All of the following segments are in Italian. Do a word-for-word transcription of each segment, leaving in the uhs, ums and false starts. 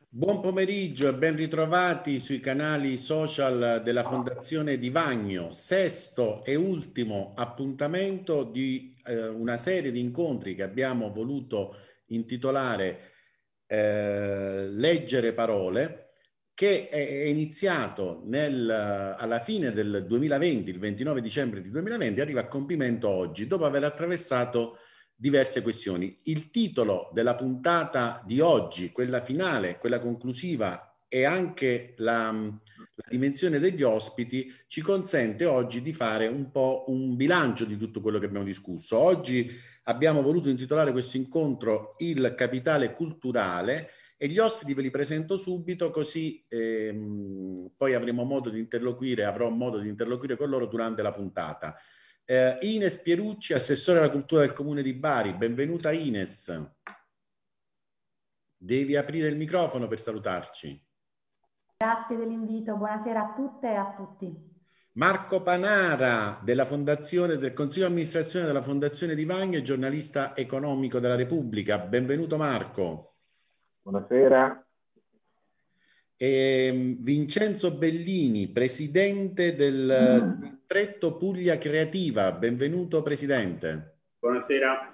Buon pomeriggio e ben ritrovati sui canali social della Fondazione Di Vagno, sesto e ultimo appuntamento di eh, una serie di incontri che abbiamo voluto intitolare eh, Leggere Parole, che è, è iniziato nel, alla fine del duemilaventi, il ventinove dicembre di duemilaventi, arriva a compimento oggi, dopo aver attraversato diverse questioni. Il titolo della puntata di oggi, quella finale, quella conclusiva e anche la, la dimensione degli ospiti ci consente oggi di fare un po' un bilancio di tutto quello che abbiamo discusso. Oggi abbiamo voluto intitolare questo incontro Il capitale culturale e gli ospiti ve li presento subito, così ehm, poi avremo modo di interloquire, avrò modo di interloquire con loro durante la puntata. Eh, Ines Pierucci, assessore alla cultura del comune di Bari. Benvenuta Ines. Devi aprire il microfono per salutarci. Grazie dell'invito, buonasera a tutte e a tutti. Marco Panara, della Fondazione, del Consiglio di amministrazione della Fondazione Di Vagno e giornalista economico della Repubblica. Benvenuto Marco. Buonasera. E Vincenzo Bellini, presidente del distretto Puglia Creativa. Benvenuto presidente. Buonasera.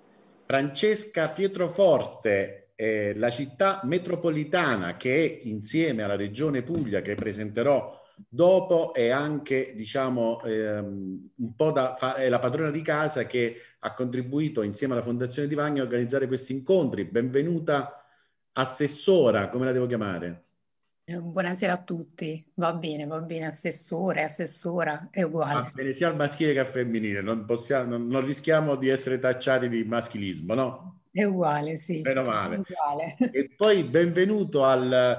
Francesca Pietroforte, eh, la città metropolitana che è insieme alla Regione Puglia, che presenterò dopo, è anche, diciamo, ehm, un po' da, fa, è la padrona di casa che ha contribuito insieme alla Fondazione Di Vagno a organizzare questi incontri. Benvenuta assessora, come la devo chiamare? Buonasera a tutti, va bene, va bene, assessore, assessora, è uguale. Va bene sia al maschile che al femminile, non, possiamo, non, non rischiamo di essere tacciati di maschilismo, no? È uguale, sì, Meno è male. uguale. E poi benvenuto al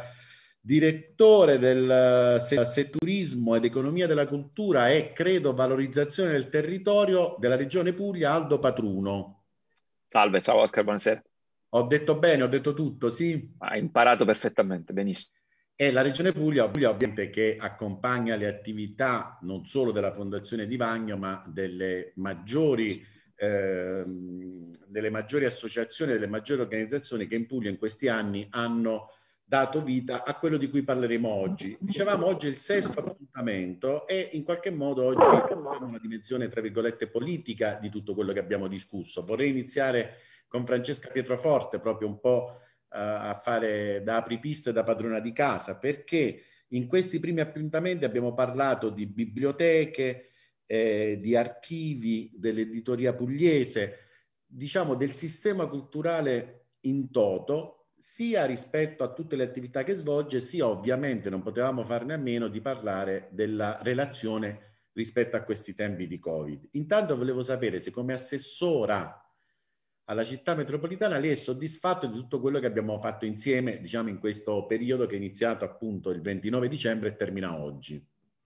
direttore del Setturismo ed Economia della Cultura e credo valorizzazione del territorio della Regione Puglia, Aldo Patruno. Salve, ciao Oscar, buonasera. Ho detto bene, ho detto tutto, sì? Hai imparato perfettamente, benissimo. E la Regione Puglia, Puglia ovviamente che accompagna le attività non solo della Fondazione Di Vagno, ma delle maggiori, eh, delle maggiori associazioni, delle maggiori organizzazioni che in Puglia in questi anni hanno dato vita a quello di cui parleremo oggi. Dicevamo oggi è il sesto appuntamento e in qualche modo oggi abbiamo una dimensione, tra virgolette, politica di tutto quello che abbiamo discusso. Vorrei iniziare con Francesca Pietroforte, proprio un po' a fare da apripista e da padrona di casa, perché in questi primi appuntamenti abbiamo parlato di biblioteche, eh, di archivi, dell'editoria pugliese, diciamo del sistema culturale in toto, sia rispetto a tutte le attività che svolge, sia ovviamente non potevamo farne a meno di parlare della relazione rispetto a questi tempi di Covid. Intanto volevo sapere se come assessora alla città metropolitana lei è soddisfatto di tutto quello che abbiamo fatto insieme, diciamo, in questo periodo che è iniziato appunto il ventinove dicembre e termina oggi.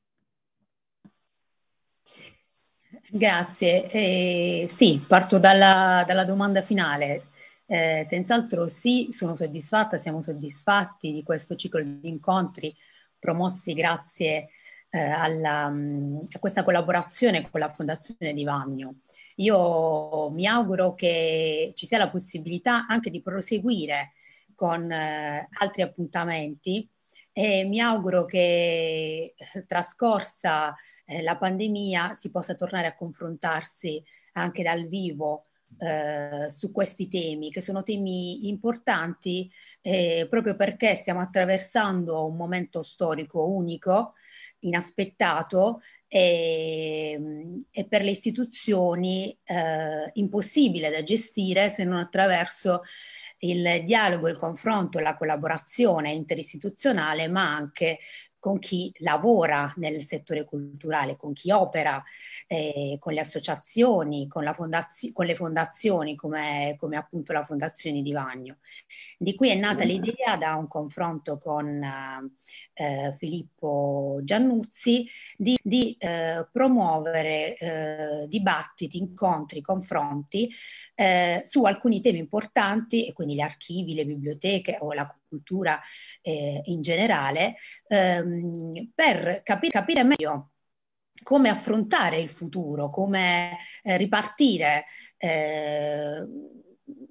Grazie. Eh, sì, parto dalla, dalla domanda finale. Eh, senz'altro sì, sono soddisfatta, siamo soddisfatti di questo ciclo di incontri promossi grazie eh, alla, a questa collaborazione con la Fondazione Di Vagno. Io mi auguro che ci sia la possibilità anche di proseguire con eh, altri appuntamenti e mi auguro che eh, trascorsa eh, la pandemia si possa tornare a confrontarsi anche dal vivo eh, su questi temi, che sono temi importanti eh, proprio perché stiamo attraversando un momento storico unico, inaspettato e, e per le istituzioni eh, impossibile da gestire se non attraverso il dialogo, il confronto, la collaborazione interistituzionale, ma anche con chi lavora nel settore culturale, con chi opera, eh, con le associazioni, con, la fondazio- con le fondazioni come, come appunto la Fondazione Di Vagno. Di qui è nata l'idea da un confronto con eh, Filippo Giannuzzi di, di eh, promuovere eh, dibattiti, incontri, confronti eh, su alcuni temi importanti, e quindi gli archivi, le biblioteche o la cultura eh, in generale, ehm, per capi- capire meglio come affrontare il futuro, come eh, ripartire eh,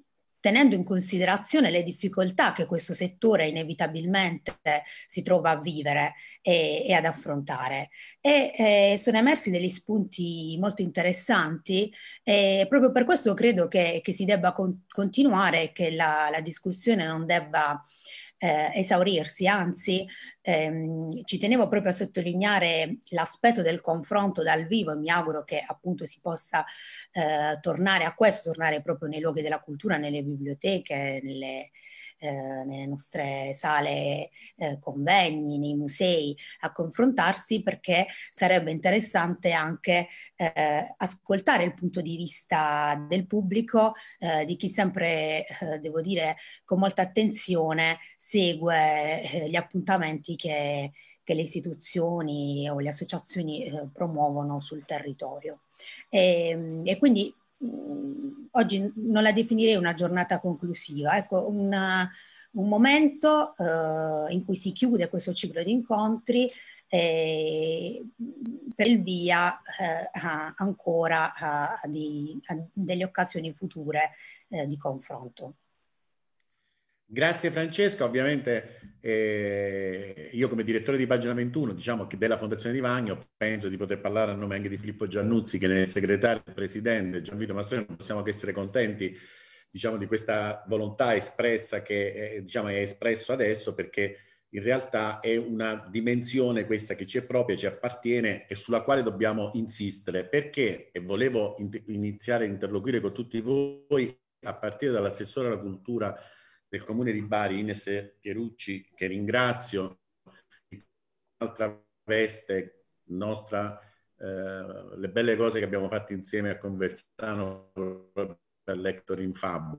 tenendo in considerazione le difficoltà che questo settore inevitabilmente si trova a vivere e, e ad affrontare. E eh, sono emersi degli spunti molto interessanti e proprio per questo credo che, che si debba con, continuare e che la, la discussione non debba Eh, esaurirsi, anzi ehm, ci tenevo proprio a sottolineare l'aspetto del confronto dal vivo e mi auguro che appunto si possa eh, tornare a questo, tornare proprio nei luoghi della cultura, nelle biblioteche, nelle, eh, nelle nostre sale eh, convegni, nei musei, a confrontarsi, perché sarebbe interessante anche eh, ascoltare il punto di vista del pubblico, eh, di chi sempre, eh, devo dire, con molta attenzione segue eh, gli appuntamenti che, che le istituzioni o le associazioni eh, promuovono sul territorio. E, e quindi mh, oggi non la definirei una giornata conclusiva, ecco, una, un momento eh, in cui si chiude questo ciclo di incontri eh, per il via eh, a, ancora a, a, di, a delle occasioni future eh, di confronto. Grazie Francesca, ovviamente eh, io come direttore di Pagina ventuno, diciamo che della Fondazione di Vagno, penso di poter parlare a nome anche di Filippo Giannuzzi, che nel segretario e presidente Gianvito Mastroni, non possiamo che essere contenti, diciamo, di questa volontà espressa che eh, diciamo, è espresso adesso, perché in realtà è una dimensione questa che ci è propria, ci appartiene e sulla quale dobbiamo insistere, perché, e volevo in iniziare a interloquire con tutti voi, a partire dall'assessore alla cultura del Comune di Bari, Ines Pierucci, che ringrazio, in un'altra veste nostra, eh, le belle cose che abbiamo fatto insieme a Conversano per Lector in Fabula.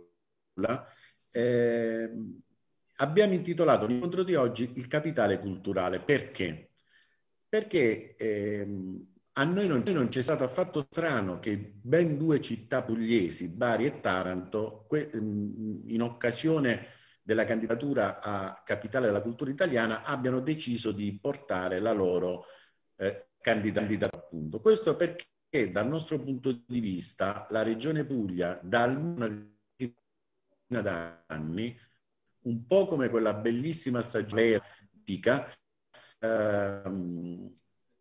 Eh, abbiamo intitolato l'incontro di oggi Il capitale culturale. Perché? Perché ehm, a noi non, non c'è stato affatto strano che ben due città pugliesi, Bari e Taranto, que, in occasione della candidatura a capitale della cultura italiana, abbiano deciso di portare la loro eh, candidatura, appunto. Questo perché dal nostro punto di vista la Regione Puglia da almeno anni, un po' come quella bellissima stagione ehm,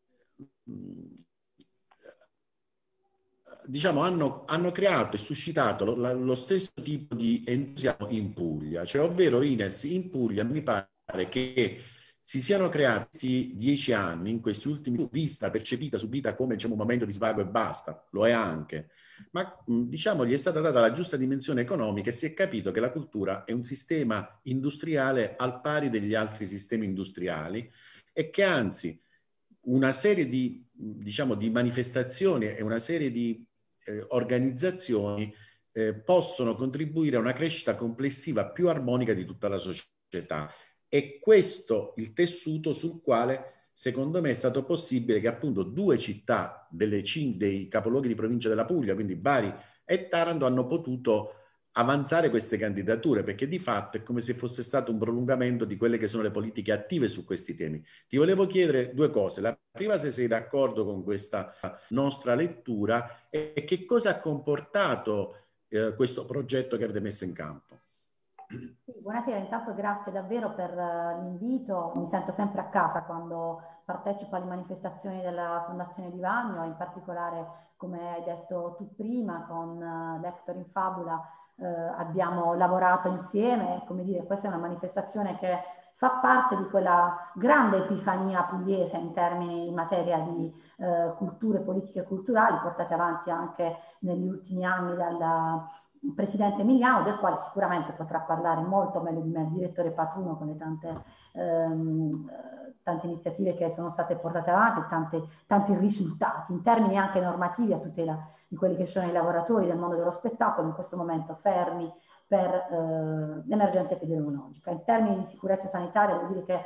diciamo, hanno, hanno creato e suscitato lo, la, lo stesso tipo di entusiasmo in Puglia, cioè ovvero Ines, in Puglia mi pare che si siano creati dieci anni, in questi ultimi, vista, percepita, subita come, diciamo, un momento di svago e basta, lo è anche, ma diciamo gli è stata data la giusta dimensione economica e si è capito che la cultura è un sistema industriale al pari degli altri sistemi industriali e che anzi una serie di, diciamo, di manifestazioni e una serie di eh, organizzazioni eh, possono contribuire a una crescita complessiva più armonica di tutta la società. E questo il tessuto sul quale secondo me è stato possibile che appunto due città delle dei capoluoghi di provincia della Puglia, quindi Bari e Taranto, hanno potuto avanzare queste candidature, perché di fatto è come se fosse stato un prolungamento di quelle che sono le politiche attive su questi temi. Ti volevo chiedere due cose. La prima, se sei d'accordo con questa nostra lettura, e che cosa ha comportato eh, questo progetto che avete messo in campo. Sì, buonasera, intanto grazie davvero per uh, l'invito. Mi sento sempre a casa quando partecipo alle manifestazioni della Fondazione di Vagno, in particolare, come hai detto tu prima, con uh, Lector in Fabula uh, abbiamo lavorato insieme. Come dire, questa è una manifestazione che fa parte di quella grande epifania pugliese in termini in materia di uh, culture, politiche culturali, portate avanti anche negli ultimi anni dalla il presidente Emiliano, del quale sicuramente potrà parlare molto meglio di me, il direttore Patruno, con le tante, ehm, tante iniziative che sono state portate avanti, tante, tanti risultati in termini anche normativi a tutela di quelli che sono i lavoratori del mondo dello spettacolo, in questo momento fermi per eh, l'emergenza epidemiologica. In termini di sicurezza sanitaria vuol dire che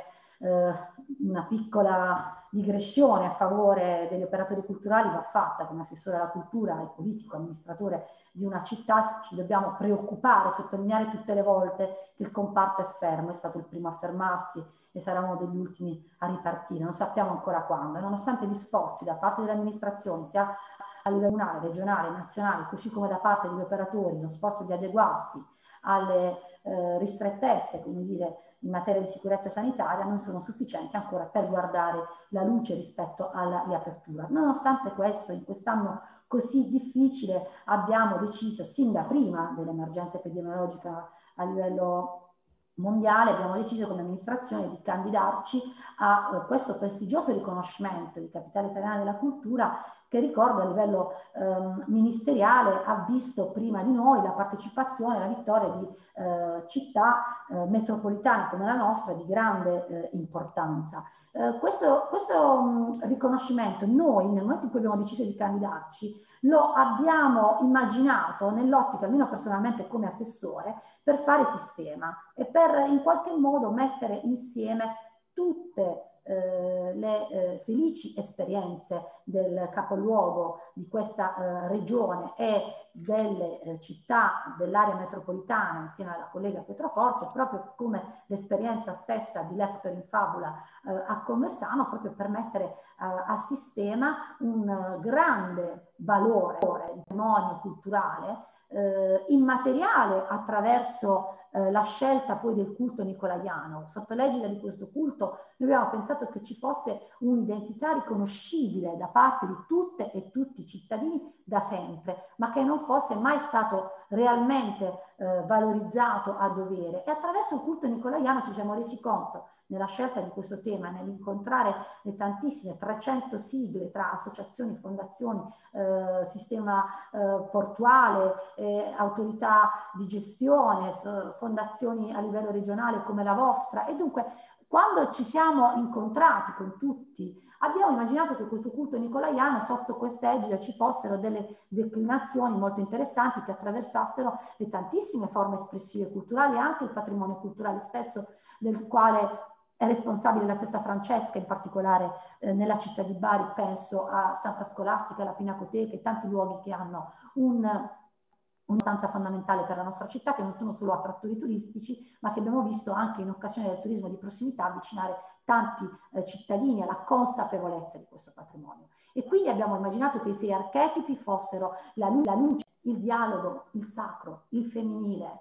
eh, una piccola digressione a favore degli operatori culturali va fatta. Come assessore alla cultura e politico, amministratore di una città, ci dobbiamo preoccupare, sottolineare tutte le volte che il comparto è fermo, è stato il primo a fermarsi e sarà uno degli ultimi a ripartire, non sappiamo ancora quando, e nonostante gli sforzi da parte delle amministrazioni, sia a livello comunale, regionale, nazionale, così come da parte degli operatori, lo sforzo di adeguarsi alle eh, ristrettezze, come dire, in materia di sicurezza sanitaria, non sono sufficienti ancora per guardare la luce rispetto alla riapertura. Nonostante questo, in quest'anno così difficile abbiamo deciso, sin da prima dell'emergenza epidemiologica a livello mondiale, abbiamo deciso come amministrazione di candidarci a uh, questo prestigioso riconoscimento di capitale italiana della cultura, che ricordo a livello um, ministeriale ha visto prima di noi la partecipazione e la vittoria di uh, città uh, metropolitane come la nostra di grande uh, importanza. Uh, questo questo um, riconoscimento noi, nel momento in cui abbiamo deciso di candidarci, lo abbiamo immaginato nell'ottica, almeno personalmente come assessore, per fare sistema e per in qualche modo mettere insieme tutte eh, le eh, felici esperienze del capoluogo di questa eh, regione e delle eh, città dell'area metropolitana insieme alla collega Pietroforte, proprio come l'esperienza stessa di Lector in Fabula eh, a Conversano, proprio per mettere eh, a sistema un uh, grande valore, un patrimonio culturale eh, immateriale attraverso eh, la scelta poi del culto nicolaiano. Sotto l'egida di questo culto noi abbiamo pensato che ci fosse un'identità riconoscibile da parte di tutte e tutti i cittadini da sempre, ma che non fosse mai stato realmente eh, valorizzato a dovere. E attraverso il culto nicolaiano ci siamo resi conto, nella scelta di questo tema, nell'incontrare le tantissime trecento sigle tra associazioni, fondazioni, eh, sistema eh, portuale, eh, autorità di gestione, fondazioni a livello regionale come la vostra, e dunque quando ci siamo incontrati con tutti abbiamo immaginato che questo culto nicolaiano, sotto questa egida ci fossero delle declinazioni molto interessanti che attraversassero le tantissime forme espressive culturali e anche il patrimonio culturale stesso, del quale è responsabile la stessa Francesca, in particolare eh, nella città di Bari, penso a Santa Scolastica, alla Pinacoteca e tanti luoghi che hanno un un'importanza fondamentale per la nostra città, che non sono solo attrattori turistici, ma che abbiamo visto anche in occasione del turismo di prossimità avvicinare tanti eh, cittadini alla consapevolezza di questo patrimonio. E quindi abbiamo immaginato che i sei archetipi fossero la, lu- la luce, il dialogo, il sacro, il femminile.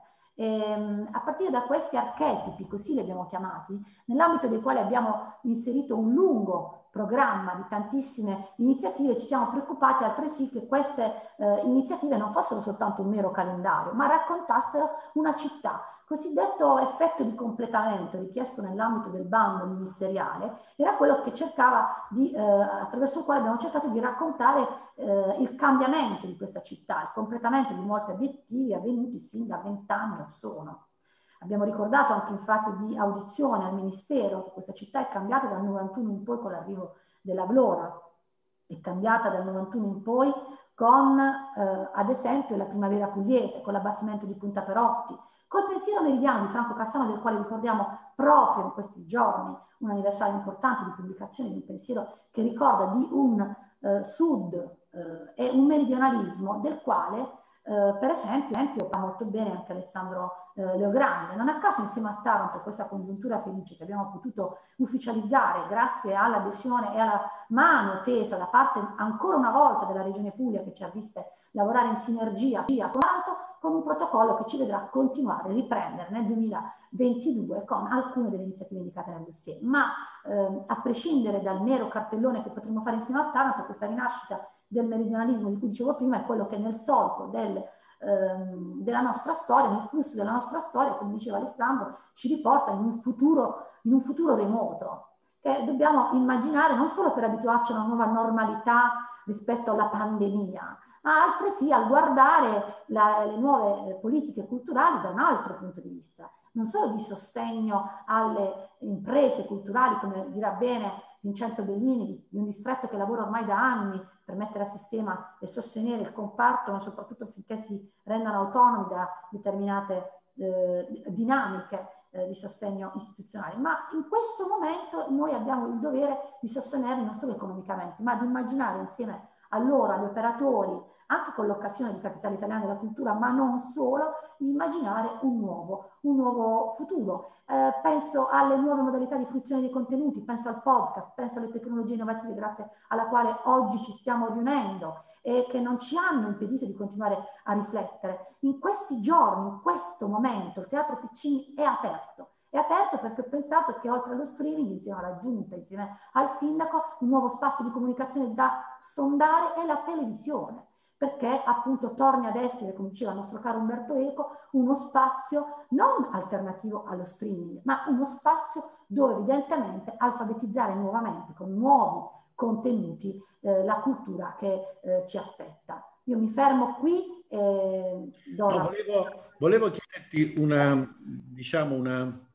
E, a partire da questi archetipi, così li abbiamo chiamati, nell'ambito dei quali abbiamo inserito un lungo programma di tantissime iniziative, ci siamo preoccupati altresì che queste eh, iniziative non fossero soltanto un mero calendario, ma raccontassero una città. Cosiddetto effetto di completamento richiesto nell'ambito del bando ministeriale era quello che cercava di, eh, attraverso il quale abbiamo cercato di raccontare eh, il cambiamento di questa città, il completamento di molti obiettivi avvenuti sin da vent'anni o sono. Abbiamo ricordato anche in fase di audizione al Ministero che questa città è cambiata dal novantuno in poi con l'arrivo della Vlora, è cambiata dal novantuno in poi con, eh, ad esempio, la primavera pugliese, con l'abbattimento di Punta Perotti, col pensiero meridiano di Franco Cassano, del quale ricordiamo proprio in questi giorni un anniversario importante di pubblicazione di un pensiero che ricorda di un eh, sud eh, e un meridionalismo del quale Uh, per esempio, esempio, fa molto bene anche Alessandro uh, Leogrande. Non a caso insieme a Taranto questa congiuntura felice che abbiamo potuto ufficializzare grazie all'adesione e alla mano tesa da parte ancora una volta della Regione Puglia, che ci ha viste lavorare in sinergia con Taranto, con un protocollo che ci vedrà continuare, riprendere nel duemilaventidue con alcune delle iniziative indicate nel dossier. Ma uh, a prescindere dal mero cartellone che potremmo fare insieme a Taranto, questa rinascita del meridionalismo di cui dicevo prima è quello che nel solco del, ehm, della nostra storia, nel flusso della nostra storia, come diceva Alessandro, ci riporta in un futuro, in un futuro remoto, che dobbiamo immaginare non solo per abituarci a una nuova normalità rispetto alla pandemia, ma altresì a guardare la, le nuove politiche culturali da un altro punto di vista, non solo di sostegno alle imprese culturali, come dirà bene Vincenzo Bellini, di un distretto che lavora ormai da anni per mettere a sistema e sostenere il comparto, ma soprattutto finché si rendano autonomi da determinate eh, dinamiche, eh, di sostegno istituzionale, ma in questo momento noi abbiamo il dovere di sostenerli non solo economicamente, ma di immaginare insieme a loro, agli operatori, anche con l'occasione di Capitale Italiana della Cultura, ma non solo, di immaginare un nuovo, un nuovo futuro. Eh, penso alle nuove modalità di fruizione dei contenuti, penso al podcast, penso alle tecnologie innovative grazie alla quale oggi ci stiamo riunendo e che non ci hanno impedito di continuare a riflettere. In questi giorni, in questo momento, il Teatro Piccini è aperto. È aperto perché ho pensato che oltre allo streaming, insieme alla Giunta, insieme al Sindaco, un nuovo spazio di comunicazione da sondare è la televisione, perché appunto torni ad essere, come diceva il nostro caro Umberto Eco, uno spazio non alternativo allo streaming, ma uno spazio dove evidentemente alfabetizzare nuovamente con nuovi contenuti eh, la cultura che eh, ci aspetta. Io mi fermo qui e do no, la... volevo, volevo chiederti una, diciamo una,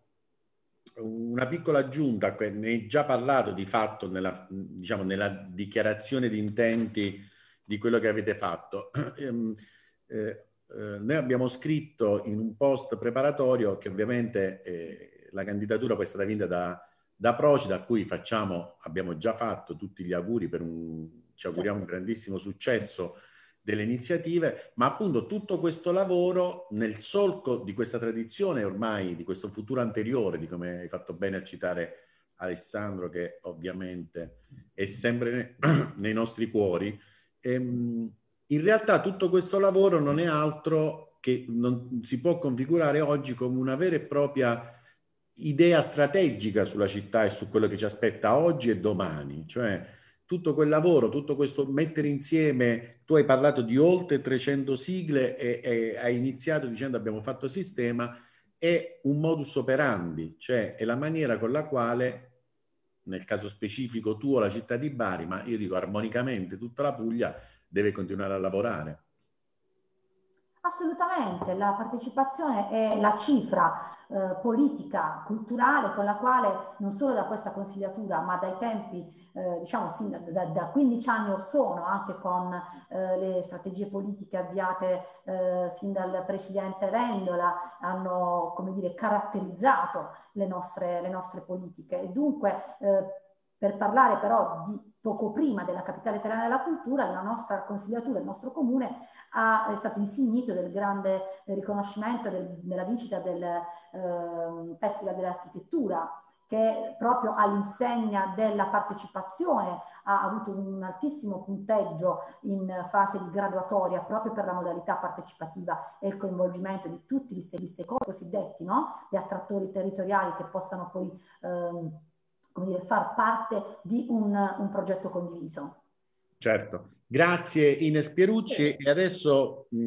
una piccola aggiunta, ne hai già parlato di fatto nella, diciamo, nella dichiarazione di intenti di quello che avete fatto. eh, eh, noi abbiamo scritto in un post preparatorio che ovviamente eh, la candidatura poi è stata vinta da, da Procida, a cui facciamo, abbiamo già fatto tutti gli auguri per un, ci auguriamo un grandissimo successo delle iniziative, ma appunto tutto questo lavoro nel solco di questa tradizione ormai, di questo futuro anteriore, di come hai fatto bene a citare Alessandro, che ovviamente è sempre nei, nei nostri cuori. Ehm, in realtà tutto questo lavoro non è altro che non si può configurare oggi come una vera e propria idea strategica sulla città e su quello che ci aspetta oggi e domani, cioè tutto quel lavoro, tutto questo mettere insieme, tu hai parlato di oltre trecento sigle e, e hai iniziato dicendo abbiamo fatto sistema, è un modus operandi, cioè è la maniera con la quale, nel caso specifico tu o la città di Bari, ma io dico armonicamente tutta la Puglia, deve continuare a lavorare. Assolutamente, la partecipazione è la cifra eh, politica, culturale con la quale non solo da questa consigliatura ma dai tempi, eh, diciamo sin da, da, da quindici anni or sono, anche con eh, le strategie politiche avviate eh, sin dal presidente Vendola, hanno, come dire, caratterizzato le nostre, le nostre politiche. E dunque, eh, per parlare però di poco prima della Capitale Italiana della Cultura, la nostra consigliatura, il nostro comune ha, è stato insignito del grande riconoscimento del, della vincita del eh, Festival dell'Architettura, che proprio all'insegna della partecipazione ha avuto un altissimo punteggio in fase di graduatoria proprio per la modalità partecipativa e il coinvolgimento di tutti gli stakeholder cosiddetti, no? Gli attrattori territoriali che possano poi ehm, come dire, far parte di un, un progetto condiviso. Certo, grazie Ines Pierucci. E adesso mh,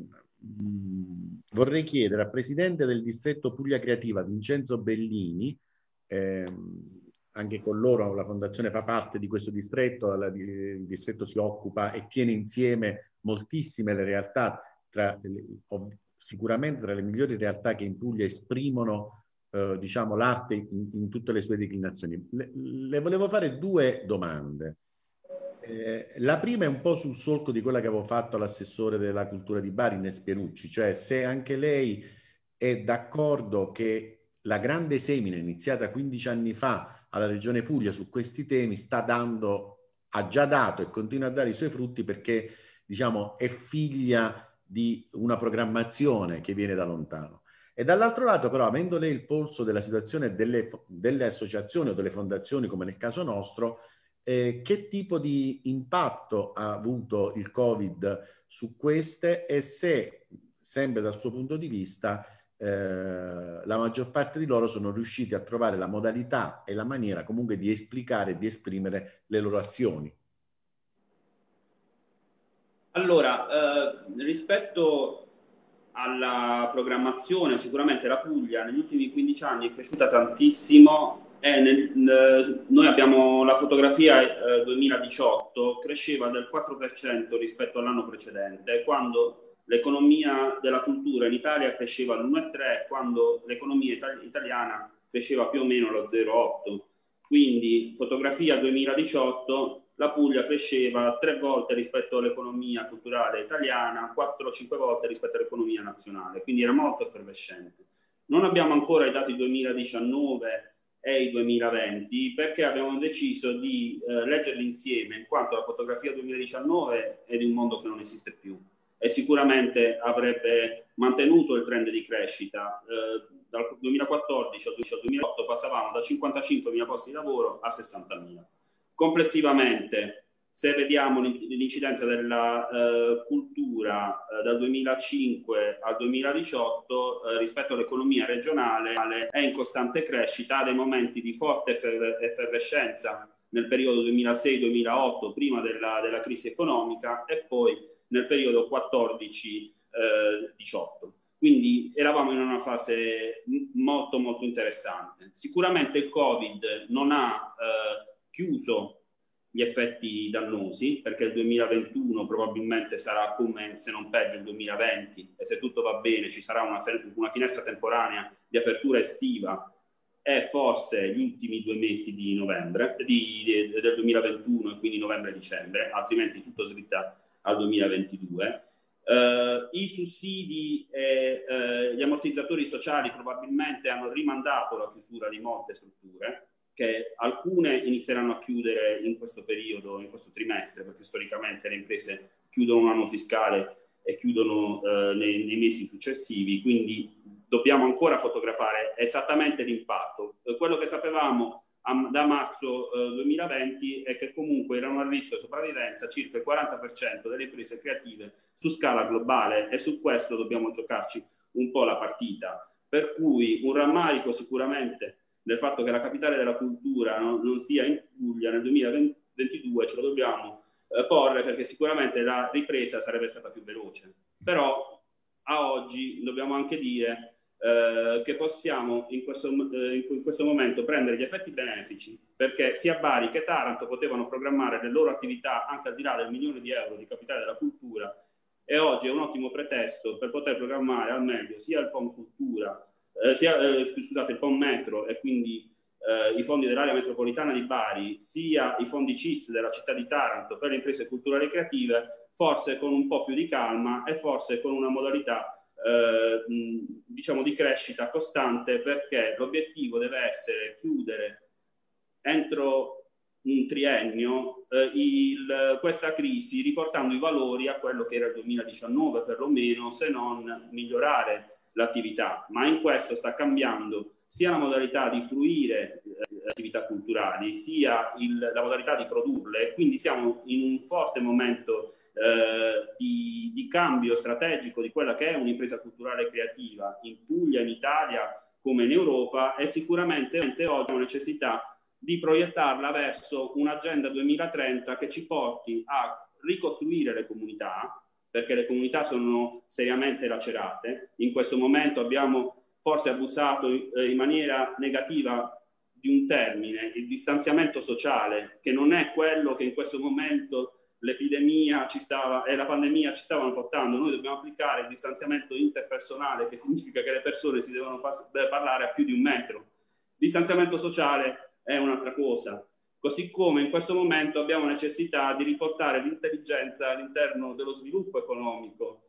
mh, vorrei chiedere al presidente del distretto Puglia Creativa, Vincenzo Bellini, ehm, anche con loro la fondazione fa parte di questo distretto, la, il distretto si occupa e tiene insieme moltissime le realtà, tra, sicuramente tra le migliori realtà che in Puglia esprimono eh, diciamo l'arte in, in tutte le sue declinazioni. Le, le volevo fare due domande. Eh, la prima è un po' sul solco di quella che avevo fatto all'assessore della cultura di Bari, Ines Pierucci, cioè se anche lei è d'accordo che la grande semina iniziata quindici anni fa alla Regione Puglia su questi temi sta dando, ha già dato e continua a dare i suoi frutti perché diciamo è figlia di una programmazione che viene da lontano. E dall'altro lato però, avendo lei il polso della situazione delle, delle associazioni o delle fondazioni come nel caso nostro, Eh, che tipo di impatto ha avuto il Covid su queste e se, sempre dal suo punto di vista, eh, la maggior parte di loro sono riusciti a trovare la modalità e la maniera comunque di esplicare e di esprimere le loro azioni. Allora, eh, rispetto alla programmazione, sicuramente la Puglia negli ultimi quindici anni è cresciuta tantissimo. E nel, nel, noi abbiamo la fotografia eh, duemiladiciotto, cresceva del quattro per cento rispetto all'anno precedente, quando l'economia della cultura in Italia cresceva all'uno virgola tre per cento, quando l'economia itali- italiana cresceva più o meno allo zero virgola otto per cento. Quindi fotografia duemiladiciotto, la Puglia cresceva tre volte rispetto all'economia culturale italiana, quattro cinque volte rispetto all'economia nazionale, quindi era molto effervescente. Non abbiamo ancora i dati duemiladiciannove e i duemilaventi perché abbiamo deciso di eh, leggerli insieme, in quanto la fotografia duemiladiciannove è di un mondo che non esiste più e sicuramente avrebbe mantenuto il trend di crescita. Eh, dal duemilaquattordici al duemilaotto passavamo da cinquantacinquemila posti di lavoro a sessantamila. Complessivamente, se vediamo l'incidenza della eh, cultura eh, dal duemilacinque al duemiladiciotto eh, rispetto all'economia regionale è in costante crescita, ha dei momenti di forte effervescenza nel periodo duemilasei duemilaotto, prima della, della crisi economica, e poi nel periodo quattordici diciotto. Quindi eravamo in una fase molto molto interessante. Sicuramente il Covid non ha eh, chiuso gli effetti dannosi, perché il duemilaventuno probabilmente sarà come, se non peggio, il duemilaventi, e se tutto va bene ci sarà una, una finestra temporanea di apertura estiva e forse gli ultimi due mesi di novembre di, di, del duemilaventuno, e quindi novembre-dicembre, altrimenti tutto slitta al duemilaventidue. Uh, I sussidi e uh, gli ammortizzatori sociali probabilmente hanno rimandato la chiusura di molte strutture, che alcune inizieranno a chiudere in questo periodo, in questo trimestre, perché storicamente le imprese chiudono un anno fiscale e chiudono uh, nei, nei mesi successivi, quindi dobbiamo ancora fotografare esattamente l'impatto. Uh, quello che sapevamo da marzo eh, duemilaventi è che comunque erano a rischio di sopravvivenza circa il quaranta per cento delle imprese creative su scala globale, e su questo dobbiamo giocarci un po' la partita. Per cui un rammarico sicuramente del fatto che la capitale della cultura non, non sia in Puglia nel duemilaventidue ce lo dobbiamo eh, porre, perché sicuramente la ripresa sarebbe stata più veloce. Però a oggi dobbiamo anche dire Eh, che possiamo in questo, eh, in questo momento prendere gli effetti benefici, perché sia Bari che Taranto potevano programmare le loro attività anche al di là del milione di euro di capitale della cultura, e oggi è un ottimo pretesto per poter programmare al meglio sia il P O M Cultura, eh, sia eh, scusate, il P O M Metro, e quindi eh, i fondi dell'area metropolitana di Bari, sia i fondi C I S della città di Taranto per le imprese culturali e creative, forse con un po' più di calma e forse con una modalità Eh, diciamo di crescita costante, perché l'obiettivo deve essere chiudere entro un triennio eh, il, questa crisi, riportando i valori a quello che era il duemiladiciannove perlomeno, se non migliorare l'attività. Ma in questo sta cambiando sia la modalità di fruire eh, attività culturali, sia il, la modalità di produrle, quindi siamo in un forte momento Eh, di, di cambio strategico di quella che è un'impresa culturale e creativa in Puglia, in Italia come in Europa, e sicuramente oggi abbiamo necessità di proiettarla verso un'agenda duemilatrenta che ci porti a ricostruire le comunità, perché le comunità sono seriamente lacerate. In questo momento abbiamo forse abusato eh, in maniera negativa di un termine, il distanziamento sociale, che non è quello che in questo momento l'epidemia ci stava e la pandemia ci stavano portando. Noi dobbiamo applicare il distanziamento interpersonale, che significa che le persone si devono parlare a più di un metro. Distanziamento sociale è un'altra cosa. Così come in questo momento abbiamo necessità di riportare l'intelligenza all'interno dello sviluppo economico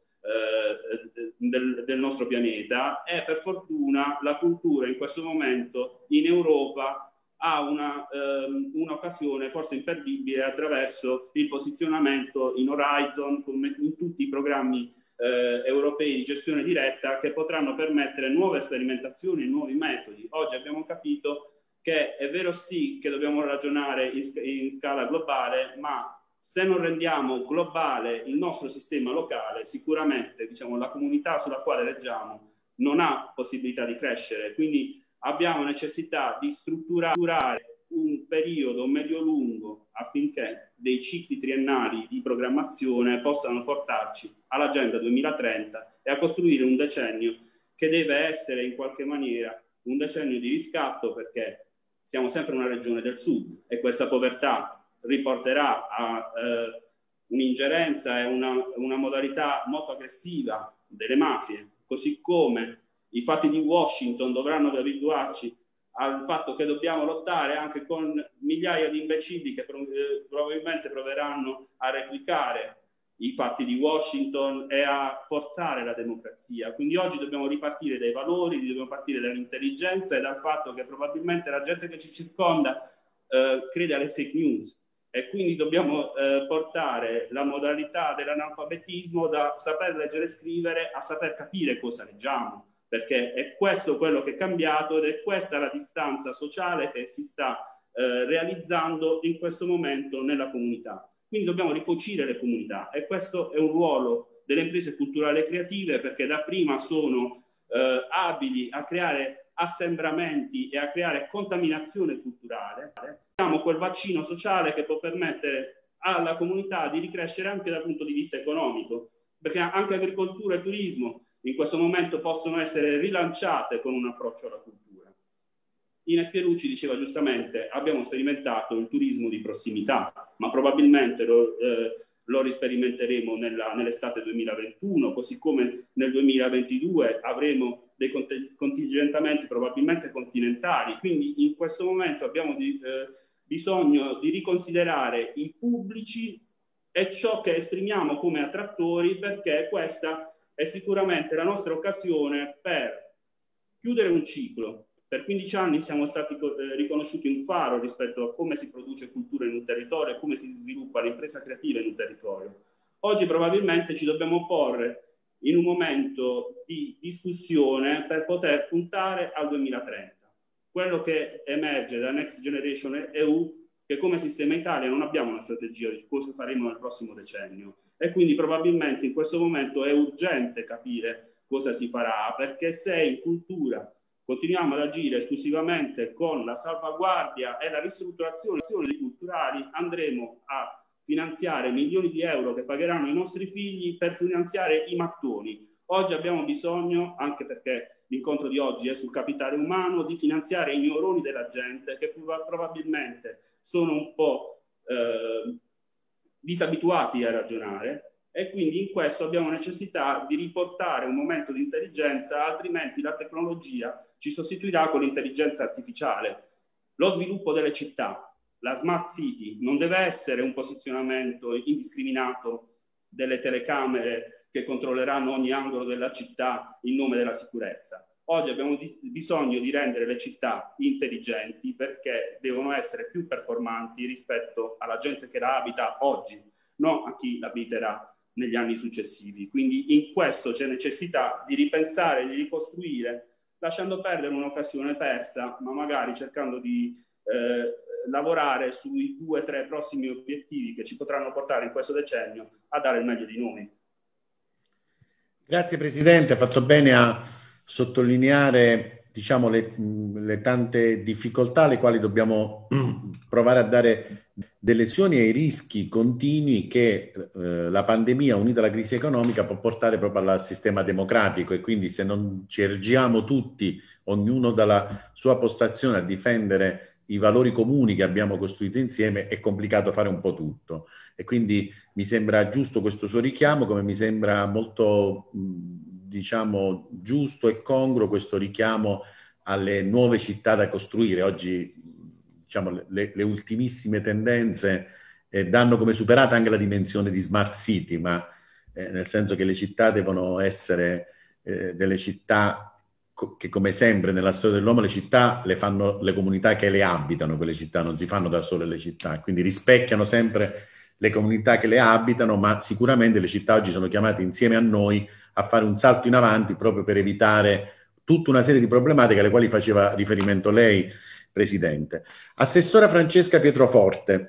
eh, del, del nostro pianeta, e per fortuna la cultura in questo momento in Europa ha una, ehm, un'occasione forse imperdibile attraverso il posizionamento in Horizon, come in tutti i programmi eh, europei di gestione diretta, che potranno permettere nuove sperimentazioni, nuovi metodi. Oggi abbiamo capito che è vero sì che dobbiamo ragionare in, in scala globale, ma se non rendiamo globale il nostro sistema locale, sicuramente diciamo, la comunità sulla quale reggiamo non ha possibilità di crescere. Quindi abbiamo necessità di strutturare un periodo medio-lungo affinché dei cicli triennali di programmazione possano portarci all'agenda duemilatrenta e a costruire un decennio che deve essere in qualche maniera un decennio di riscatto, perché siamo sempre una regione del sud e questa povertà riporterà a eh, un'ingerenza e una, una modalità molto aggressiva delle mafie, così come i fatti di Washington dovranno abituarci al fatto che dobbiamo lottare anche con migliaia di imbecilli che eh, probabilmente proveranno a replicare i fatti di Washington e a forzare la democrazia. Quindi oggi dobbiamo ripartire dai valori, dobbiamo partire dall'intelligenza e dal fatto che probabilmente la gente che ci circonda eh, crede alle fake news, e quindi dobbiamo eh, portare la modalità dell'analfabetismo da saper leggere e scrivere a saper capire cosa leggiamo, perché è questo quello che è cambiato ed è questa la distanza sociale che si sta eh, realizzando in questo momento nella comunità. Quindi dobbiamo ricucire le comunità, e questo è un ruolo delle imprese culturali e creative, perché da prima sono eh, abili a creare assembramenti e a creare contaminazione culturale. Abbiamo quel vaccino sociale che può permettere alla comunità di ricrescere anche dal punto di vista economico, perché anche agricoltura e turismo in questo momento possono essere rilanciate con un approccio alla cultura. Ines Pierucci diceva giustamente: abbiamo sperimentato il turismo di prossimità, ma probabilmente lo, eh, lo risperimenteremo nella, nell'estate duemilaventuno, così come nel duemilaventidue avremo dei contingentamenti probabilmente continentali. Quindi in questo momento abbiamo di, eh, bisogno di riconsiderare i pubblici e ciò che esprimiamo come attrattori, perché questa è sicuramente la nostra occasione per chiudere un ciclo. Per quindici anni siamo stati eh, riconosciuti un faro rispetto a come si produce cultura in un territorio e come si sviluppa l'impresa creativa in un territorio. Oggi probabilmente ci dobbiamo porre in un momento di discussione per poter puntare al duemilatrenta. Quello che emerge da Next Generation E U è che come Sistema Italia non abbiamo una strategia di cosa faremo nel prossimo decennio, e quindi probabilmente in questo momento è urgente capire cosa si farà, perché se in cultura continuiamo ad agire esclusivamente con la salvaguardia e la ristrutturazione dei culturali, andremo a finanziare milioni di euro che pagheranno i nostri figli per finanziare i mattoni. Oggi abbiamo bisogno, anche perché l'incontro di oggi è sul capitale umano, di finanziare i neuroni della gente che probabilmente sono un po' eh, disabituati a ragionare, e quindi in questo abbiamo necessità di riportare un momento di intelligenza, altrimenti la tecnologia ci sostituirà con l'intelligenza artificiale. Lo sviluppo delle città, la smart city, non deve essere un posizionamento indiscriminato delle telecamere che controlleranno ogni angolo della città in nome della sicurezza. Oggi abbiamo di, bisogno di rendere le città intelligenti, perché devono essere più performanti rispetto alla gente che la abita oggi, non a chi l'abiterà negli anni successivi. Quindi in questo c'è necessità di ripensare, di ricostruire, lasciando perdere un'occasione persa, ma magari cercando di eh, lavorare sui due o tre prossimi obiettivi che ci potranno portare in questo decennio a dare il meglio di noi. Grazie Presidente, ha fatto bene a sottolineare, diciamo, le, le tante difficoltà alle quali dobbiamo provare a dare delle lezioni ai rischi continui che eh, la pandemia unita alla crisi economica può portare proprio al sistema democratico, e quindi se non ci ergiamo tutti, ognuno dalla sua postazione, a difendere i valori comuni che abbiamo costruito insieme, è complicato fare un po' tutto. E quindi mi sembra giusto questo suo richiamo, come mi sembra molto diciamo giusto e congruo questo richiamo alle nuove città da costruire. Oggi diciamo, le, le ultimissime tendenze eh, danno come superata anche la dimensione di smart city, ma eh, nel senso che le città devono essere eh, delle città co che, come sempre nella storia dell'uomo, le città le fanno le comunità che le abitano, quelle città non si fanno da sole le città, quindi rispecchiano sempre le comunità che le abitano, ma sicuramente le città oggi sono chiamate insieme a noi a fare un salto in avanti proprio per evitare tutta una serie di problematiche alle quali faceva riferimento lei, Presidente. Assessora Francesca Pietroforte,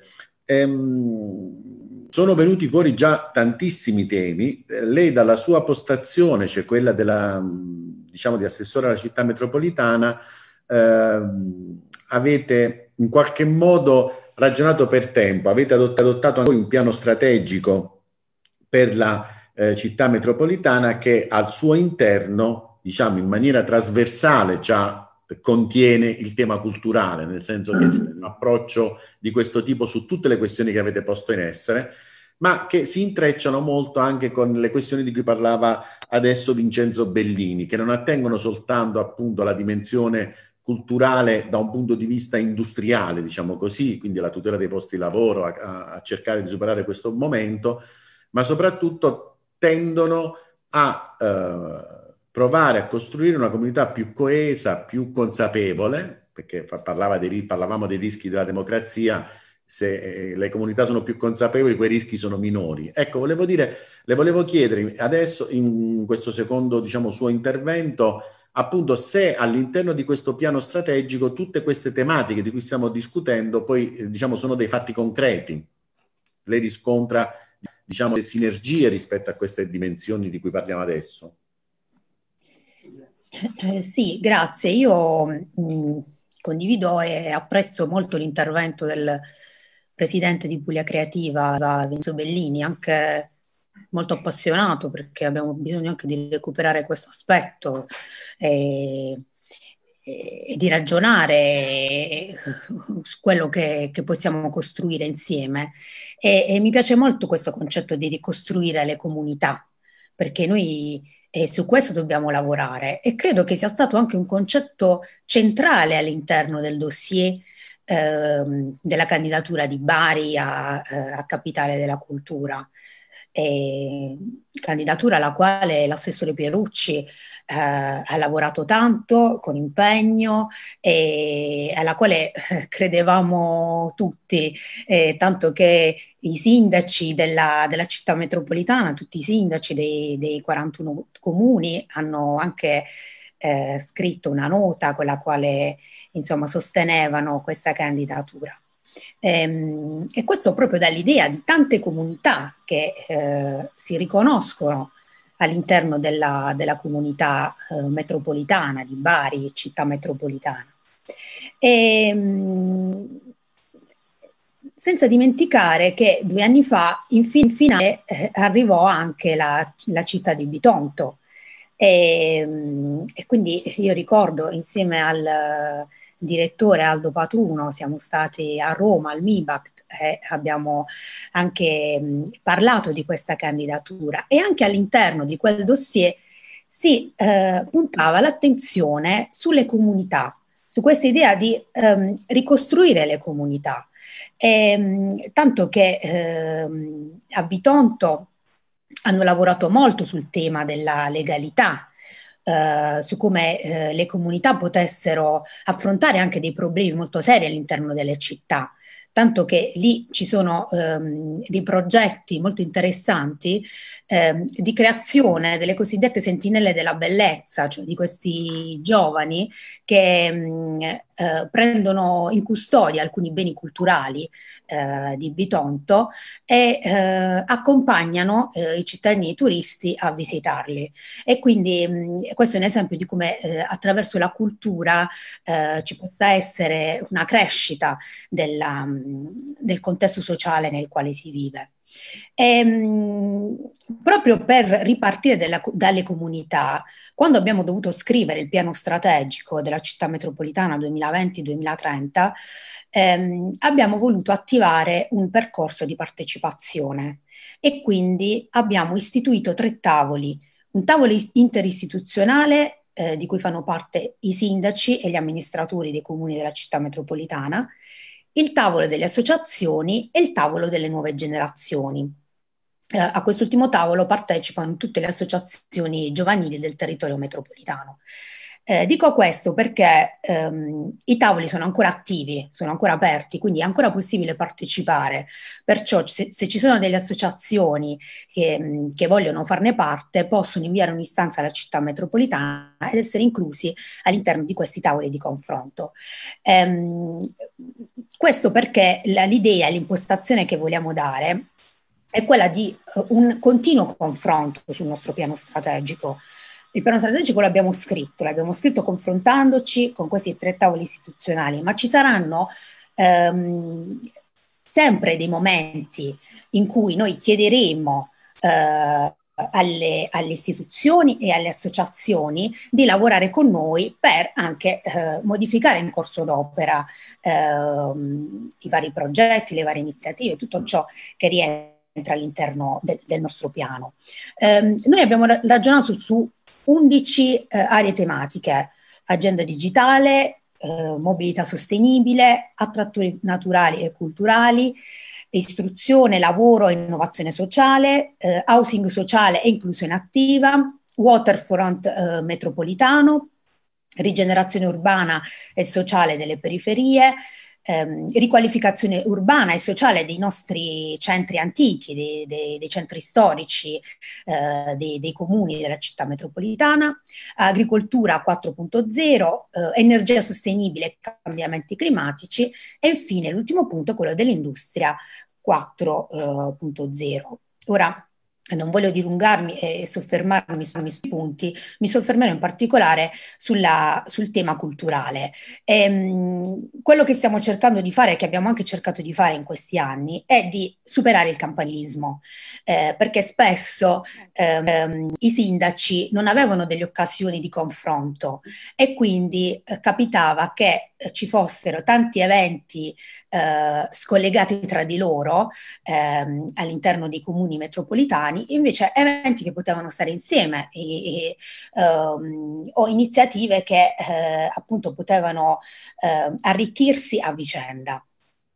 ehm, sono venuti fuori già tantissimi temi. Eh, lei dalla sua postazione, cioè quella della, diciamo, di assessore alla città metropolitana, ehm, avete in qualche modo ragionato per tempo, avete adottato, adottato anche un piano strategico per la eh, città metropolitana che al suo interno, diciamo in maniera trasversale, già contiene il tema culturale, nel senso che c'è un approccio di questo tipo su tutte le questioni che avete posto in essere, ma che si intrecciano molto anche con le questioni di cui parlava adesso Vincenzo Bellini, che non attengono soltanto appunto alla dimensione culturale da un punto di vista industriale, diciamo così, quindi la tutela dei posti di lavoro, a, a cercare di superare questo momento, ma soprattutto tendono a eh, provare a costruire una comunità più coesa, più consapevole, perché parlava dei, parlavamo dei rischi della democrazia. Se eh, le comunità sono più consapevoli, quei rischi sono minori. Ecco, volevo dire, le volevo chiedere adesso, in questo secondo, diciamo, suo intervento, appunto, se all'interno di questo piano strategico tutte queste tematiche di cui stiamo discutendo poi, eh, diciamo, sono dei fatti concreti. Lei riscontra, diciamo, le sinergie rispetto a queste dimensioni di cui parliamo adesso? Eh, sì, grazie. Io mh, condivido e apprezzo molto l'intervento del presidente di Puglia Creativa, Vincenzo Bellini, anche molto appassionato, perché abbiamo bisogno anche di recuperare questo aspetto e, e, e di ragionare su quello che, che possiamo costruire insieme. E, e mi piace molto questo concetto di ricostruire le comunità, perché noi e su questo dobbiamo lavorare, e credo che sia stato anche un concetto centrale all'interno del dossier ehm, della candidatura di Bari a, a Capitale della Cultura. E, candidatura alla quale l'assessore Pierucci eh, ha lavorato tanto, con impegno, e alla quale eh, credevamo tutti, eh, tanto che i sindaci della, della città metropolitana, tutti i sindaci dei, dei quarantuno comuni hanno anche eh, scritto una nota con la quale, insomma, sostenevano questa candidatura. Ehm, e questo proprio dall'idea di tante comunità che eh, si riconoscono all'interno della, della comunità eh, metropolitana di Bari, città metropolitana. E, mh, senza dimenticare che due anni fa, in finale, eh, arrivò anche la, la città di Bitonto. E, mh, e quindi io ricordo, insieme al direttore Aldo Patruno, siamo stati a Roma al MIBACT e abbiamo anche mh, parlato di questa candidatura, e anche all'interno di quel dossier si eh, puntava l'attenzione sulle comunità, su questa idea di ehm, ricostruire le comunità, e, mh, tanto che ehm, a Bitonto hanno lavorato molto sul tema della legalità, Uh, su come uh, le comunità potessero affrontare anche dei problemi molto seri all'interno delle città, tanto che lì ci sono um, dei progetti molto interessanti um, di creazione delle cosiddette sentinelle della bellezza, cioè di questi giovani che um, uh, prendono in custodia alcuni beni culturali uh, di Bitonto e uh, accompagnano uh, i cittadini e i turisti a visitarli. E quindi mh, questo è un esempio di come eh, attraverso la cultura eh, ci possa essere una crescita della, mh, del contesto sociale nel quale si vive. E, mh, proprio per ripartire della, dalle comunità, quando abbiamo dovuto scrivere il piano strategico della città metropolitana duemilaventi duemilatrenta, ehm, abbiamo voluto attivare un percorso di partecipazione, e quindi abbiamo istituito tre tavoli: un tavolo interistituzionale eh, di cui fanno parte i sindaci e gli amministratori dei comuni della città metropolitana, il tavolo delle associazioni e il tavolo delle nuove generazioni. Eh, a quest'ultimo tavolo partecipano tutte le associazioni giovanili del territorio metropolitano. Eh, dico questo perché ehm, i tavoli sono ancora attivi, sono ancora aperti, quindi è ancora possibile partecipare. Perciò se, se ci sono delle associazioni che, che vogliono farne parte, possono inviare un'istanza alla città metropolitana ed essere inclusi all'interno di questi tavoli di confronto. Ehm, questo perché la, l'idea, l'impostazione che vogliamo dare è quella di uh, un continuo confronto sul nostro piano strategico. Il piano strategico l'abbiamo scritto, l'abbiamo scritto confrontandoci con questi tre tavoli istituzionali, ma ci saranno ehm, sempre dei momenti in cui noi chiederemo eh, alle, alle istituzioni e alle associazioni di lavorare con noi per anche eh, modificare in corso d'opera eh, i vari progetti, le varie iniziative, tutto ciò che rientra all'interno de, del nostro piano. Eh, noi abbiamo ragionato su, su undici eh, aree tematiche: agenda digitale, eh, mobilità sostenibile, attrattori naturali e culturali, istruzione, lavoro e innovazione sociale, eh, housing sociale e inclusione attiva, waterfront eh, metropolitano, rigenerazione urbana e sociale delle periferie, ehm, riqualificazione urbana e sociale dei nostri centri antichi, dei, dei, dei centri storici, eh, dei, dei comuni della città metropolitana, agricoltura quattro punto zero, eh, energia sostenibile e cambiamenti climatici, e infine l'ultimo punto, quello dell'industria quattro punto zero. Ora, non voglio dilungarmi e soffermarmi sui punti, mi soffermerò in particolare sulla, sul tema culturale. Ehm, quello che stiamo cercando di fare, che abbiamo anche cercato di fare in questi anni, è di superare il campanilismo, eh, perché spesso ehm, i sindaci non avevano delle occasioni di confronto e quindi eh, capitava che eh, ci fossero tanti eventi eh, scollegati tra di loro ehm, all'interno dei comuni metropolitani, invece eventi che potevano stare insieme e, e, um, o iniziative che eh, appunto potevano eh, arricchirsi a vicenda.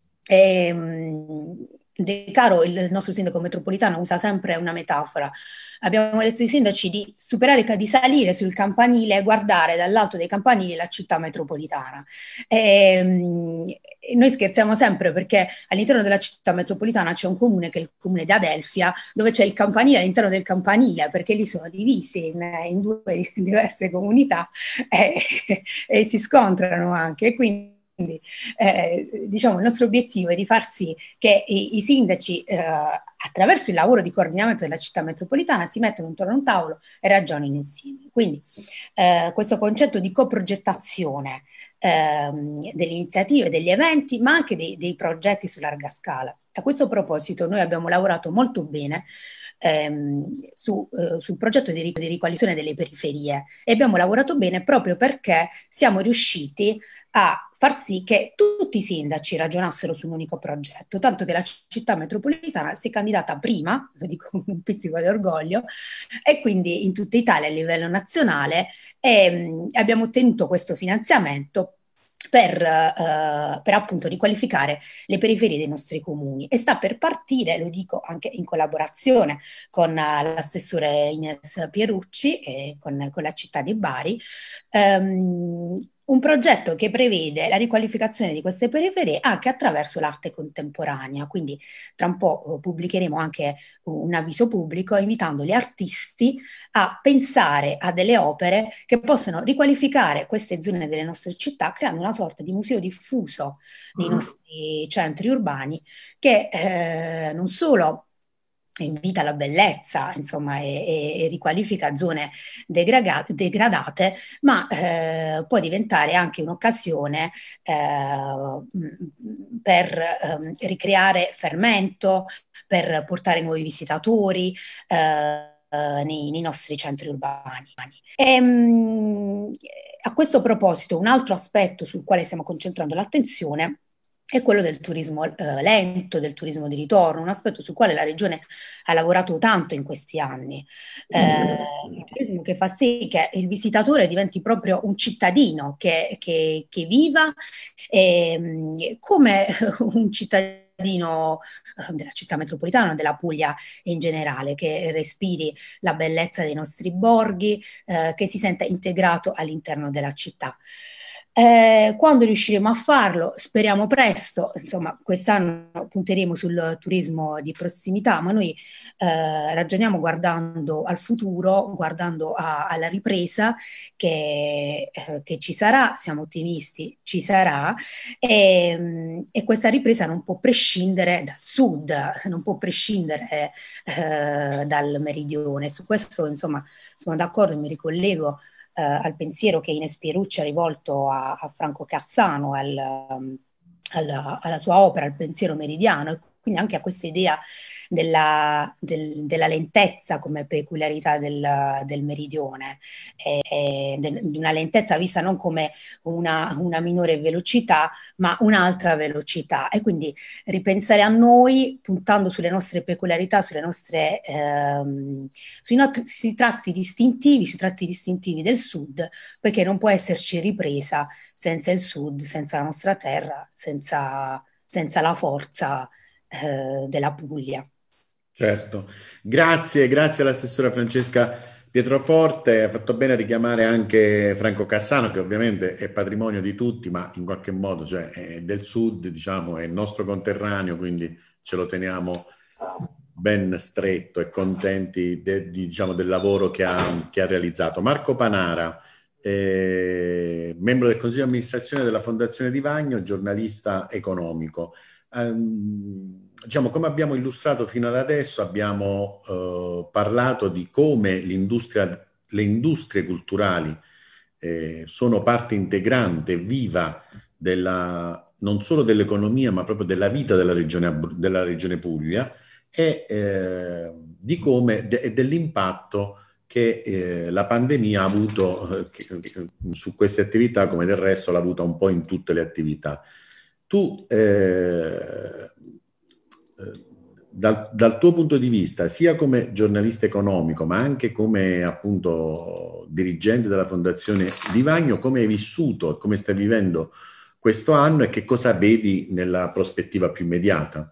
E, um, De Caro, il nostro sindaco metropolitano, usa sempre una metafora. Abbiamo detto ai sindaci di superare, di salire sul campanile e guardare dall'alto dei campanili la città metropolitana. E, um, e noi scherziamo sempre perché all'interno della città metropolitana c'è un comune, che è il comune di Adelfia, dove c'è il campanile all'interno del campanile, perché lì sono divisi in, in due diverse comunità e, e si scontrano anche. Quindi Quindi eh, diciamo il nostro obiettivo è di far sì che i, i sindaci eh, attraverso il lavoro di coordinamento della città metropolitana si mettano intorno a un tavolo e ragionino insieme. Quindi eh, questo concetto di coprogettazione eh, delle iniziative, degli eventi, ma anche dei, dei progetti su larga scala. A questo proposito noi abbiamo lavorato molto bene ehm, su, eh, sul progetto di, di riqualificazione delle periferie e abbiamo lavorato bene proprio perché siamo riusciti a far sì che tutti i sindaci ragionassero su un unico progetto, tanto che la città metropolitana si è candidata prima, lo dico con un pizzico di orgoglio, e quindi in tutta Italia a livello nazionale e, mh, abbiamo ottenuto questo finanziamento per, uh, per appunto riqualificare le periferie dei nostri comuni e sta per partire, lo dico anche in collaborazione con uh, l'assessore Ines Pierucci e con, con la città di Bari, um, un progetto che prevede la riqualificazione di queste periferie anche attraverso l'arte contemporanea. Quindi tra un po' pubblicheremo anche un avviso pubblico invitando gli artisti a pensare a delle opere che possono riqualificare queste zone delle nostre città, creando una sorta di museo diffuso nei nostri centri urbani che eh, non solo invita alla bellezza, insomma, e, e, e riqualifica zone degradate, degradate ma eh, può diventare anche un'occasione eh, per eh, ricreare fermento, per portare nuovi visitatori eh, nei, nei nostri centri urbani. E, mh, a questo proposito, un altro aspetto sul quale stiamo concentrando l'attenzione è quello del turismo eh, lento, del turismo di ritorno, un aspetto sul quale la Regione ha lavorato tanto in questi anni. Eh, il turismo che fa sì che il visitatore diventi proprio un cittadino che, che, che viva eh, come un cittadino della città metropolitana, della Puglia in generale, che respiri la bellezza dei nostri borghi, eh, che si senta integrato all'interno della città. Eh, quando riusciremo a farlo, speriamo presto, insomma quest'anno punteremo sul turismo di prossimità, ma noi eh, ragioniamo guardando al futuro, guardando a, alla ripresa che, eh, che ci sarà, siamo ottimisti, ci sarà e, e questa ripresa non può prescindere dal sud, non può prescindere eh, dal meridione. Su questo insomma sono d'accordo e mi ricollego Uh, al pensiero che Ines Pierucci ha rivolto a, a Franco Cassano, al, um, alla, alla sua opera, al pensiero meridiano, e quindi anche a questa idea della, del, della lentezza come peculiarità del, del meridione, e, e de, di una lentezza vista non come una, una minore velocità, ma un'altra velocità. E quindi ripensare a noi, puntando sulle nostre peculiarità, sulle nostre, ehm, sui nostri tratti distintivi, sui tratti distintivi del Sud, perché non può esserci ripresa senza il Sud, senza la nostra terra, senza, senza la forza eh, della Puglia. Certo, grazie, grazie all'assessora Francesca Pietroforte. Ha fatto bene a richiamare anche Franco Cassano, che ovviamente è patrimonio di tutti, ma in qualche modo, cioè, è del sud, diciamo, è il nostro conterraneo, quindi ce lo teniamo ben stretto e contenti de, diciamo, del lavoro che ha, che ha realizzato. Marco Panara, eh, membro del Consiglio di amministrazione della Fondazione Di Vagno, giornalista economico. Um, diciamo, come abbiamo illustrato fino ad adesso, abbiamo uh, parlato di come l'industria, le industrie culturali eh, sono parte integrante, viva della, non solo dell'economia, ma proprio della vita della regione, della regione Puglia, e eh, di come e de, dell'impatto che eh, la pandemia ha avuto eh, che, che, su queste attività, come del resto l'ha avuta un po' in tutte le attività. Tu, eh, dal, dal tuo punto di vista, sia come giornalista economico, ma anche come appunto dirigente della Fondazione Di Vagno, come hai vissuto e come stai vivendo questo anno e che cosa vedi nella prospettiva più immediata?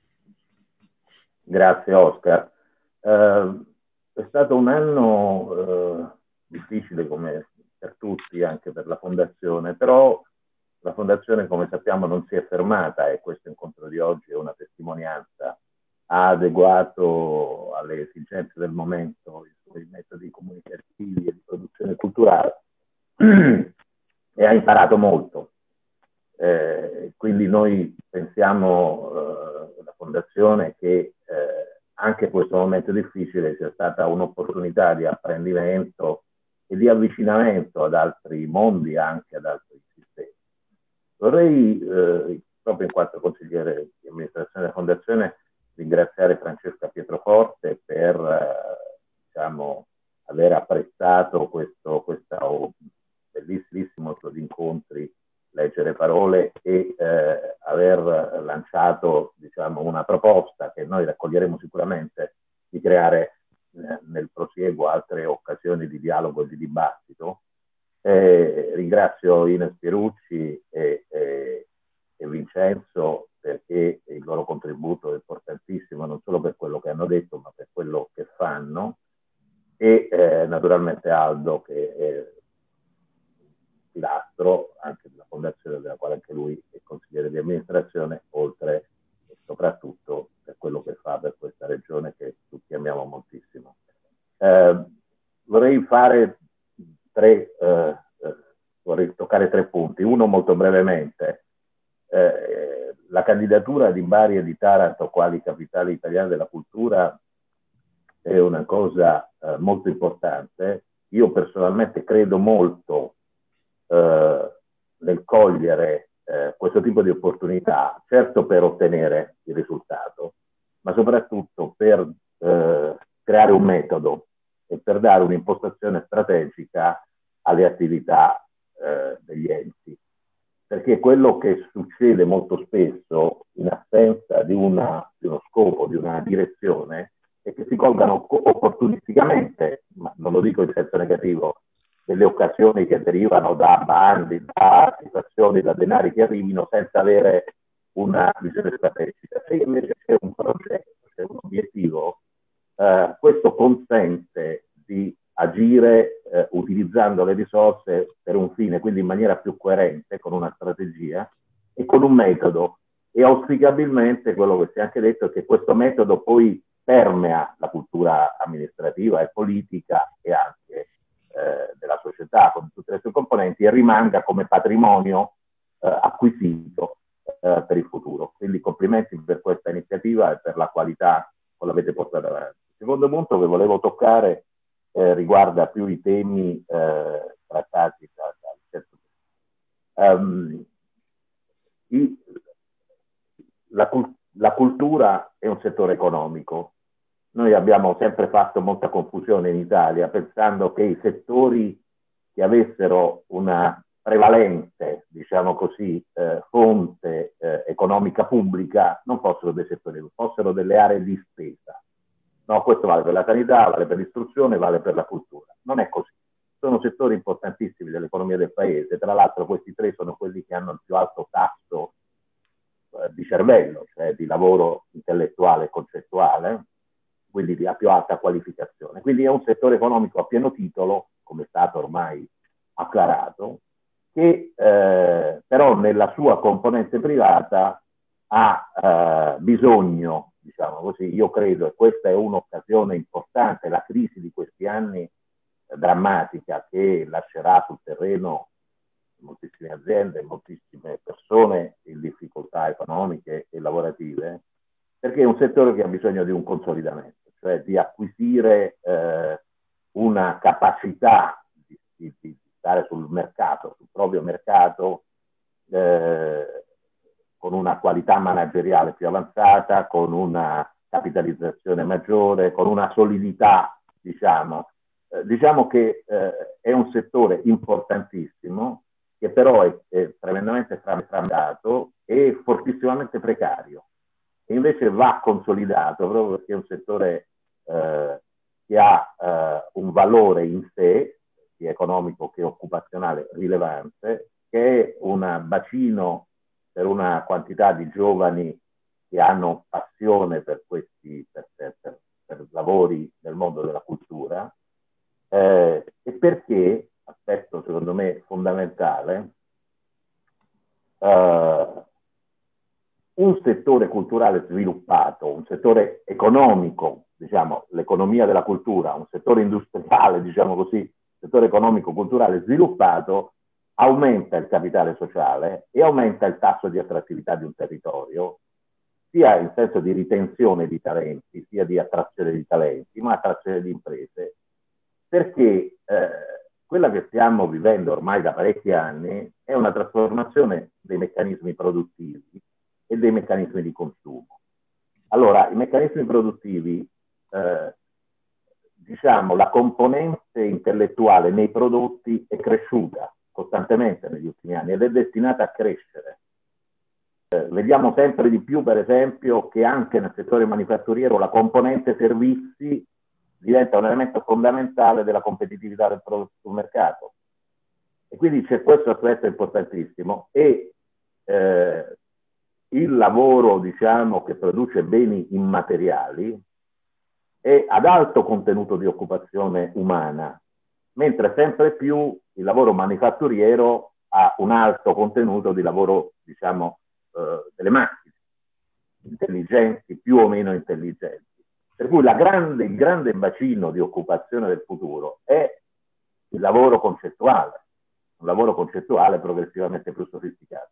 Grazie Oscar. Eh, è stato un anno eh, difficile come per tutti, anche per la Fondazione, però la Fondazione, come sappiamo, non si è fermata e questo incontro di oggi è una testimonianza. Ha adeguato alle esigenze del momento i suoi metodi comunicativi e di produzione culturale e ha imparato molto. Eh, quindi noi pensiamo, eh, la Fondazione, che eh, anche questo momento difficile sia stata un'opportunità di apprendimento e di avvicinamento ad altri mondi, anche ad altri sistemi. Vorrei, eh, proprio in quanto consigliere di amministrazione della Fondazione, ringraziare Francesca Pietroforte per eh, diciamo, aver apprezzato questo, questo bellissimo di incontri, leggere parole, e eh, aver lanciato diciamo, una proposta che noi raccoglieremo sicuramente, di creare eh, nel prosieguo altre occasioni di dialogo e di dibattito. Eh, ringrazio Ines Pierucci e, e, e Vincenzo, perché il loro contributo è importantissimo non solo per quello che hanno detto, ma per quello che fanno, e eh, naturalmente Aldo, che è pilastro anche della Fondazione, della quale anche lui è consigliere di amministrazione, oltre e soprattutto per quello che fa per questa regione che tutti amiamo moltissimo. Eh, vorrei fare tre, eh, eh, vorrei toccare tre punti. Uno molto brevemente. Eh, la candidatura di Bari e di Taranto quali capitali italiane della cultura è una cosa eh, molto importante. Io personalmente credo molto eh, nel cogliere eh, questo tipo di opportunità, certo per ottenere il risultato, ma soprattutto per eh, creare un metodo e per dare un'impostazione strategica alle attività eh, degli enti. Perché quello che succede molto spesso, in assenza di, una, di uno scopo, di una direzione, è che si colgano opportunisticamente, ma non lo dico in senso negativo, delle occasioni che derivano da bandi, da situazioni, da denari che arrivino, senza avere una visione strategica. Se invece c'è un progetto, c'è un obiettivo, eh, questo consente di agire eh, utilizzando le risorse per un fine, quindi in maniera più coerente, con una strategia e con un metodo. E auspicabilmente quello che si è anche detto è che questo metodo poi permea la cultura amministrativa e politica e anche eh, della società con tutte le sue componenti, e rimanga come patrimonio eh, acquisito eh, per il futuro. Quindi complimenti per questa iniziativa e per la qualità con l'avete portata avanti. Il secondo punto che volevo toccare Eh, riguarda più i temi eh, trattati da, da um, il, la, la cultura è un settore economico. Noi abbiamo sempre fatto molta confusione in Italia, pensando che i settori che avessero una prevalente, diciamo così, eh, fonte eh, economica pubblica non fossero dei settori, fossero delle aree di spesa. No, questo vale per la sanità, vale per l'istruzione, vale per la cultura. Non è così. Sono settori importantissimi dell'economia del paese. Tra l'altro questi tre sono quelli che hanno il più alto tasso eh, di cervello, cioè di lavoro intellettuale e concettuale, quindi di più alta qualificazione. Quindi è un settore economico a pieno titolo, come è stato ormai acclarato, che eh, però nella sua componente privata ha eh, bisogno, diciamo così, io credo, e questa è un'occasione importante, la crisi di questi anni eh, drammatica che lascerà sul terreno moltissime aziende, moltissime persone in difficoltà economiche e lavorative, perché è un settore che ha bisogno di un consolidamento, cioè di acquisire eh, una capacità di, di, di stare sul mercato, sul proprio mercato, eh, con una qualità manageriale più avanzata, con una capitalizzazione maggiore, con una solidità, diciamo. Eh, diciamo che eh, è un settore importantissimo, che però è, è tremendamente frammentato e fortissimamente precario. E invece va consolidato proprio perché è un settore eh, che ha eh, un valore in sé, sia economico che occupazionale rilevante, che è un bacino per una quantità di giovani che hanno passione per questi per, per, per, per lavori nel mondo della cultura, eh, e perché, aspetto secondo me fondamentale, eh, un settore culturale sviluppato, un settore economico, diciamo l'economia della cultura, un settore industriale, diciamo così, settore economico-culturale sviluppato, aumenta il capitale sociale e aumenta il tasso di attrattività di un territorio, sia in senso di ritenzione di talenti, sia di attrazione di talenti, ma attrazione di imprese, perché eh, quella che stiamo vivendo ormai da parecchi anni è una trasformazione dei meccanismi produttivi e dei meccanismi di consumo. Allora, i meccanismi produttivi, eh, diciamo, la componente intellettuale nei prodotti è cresciuta costantemente negli ultimi anni ed è destinata a crescere. Eh, vediamo sempre di più, per esempio, che anche nel settore manifatturiero la componente servizi diventa un elemento fondamentale della competitività del prodotto sul mercato. E quindi c'è questo aspetto importantissimo e eh, il lavoro, diciamo, che produce beni immateriali è ad alto contenuto di occupazione umana, mentre sempre più il lavoro manifatturiero ha un alto contenuto di lavoro, diciamo, eh, delle macchine, intelligenti, più o meno intelligenti. Per cui la grande, il grande bacino di occupazione del futuro è il lavoro concettuale, un lavoro concettuale progressivamente più sofisticato.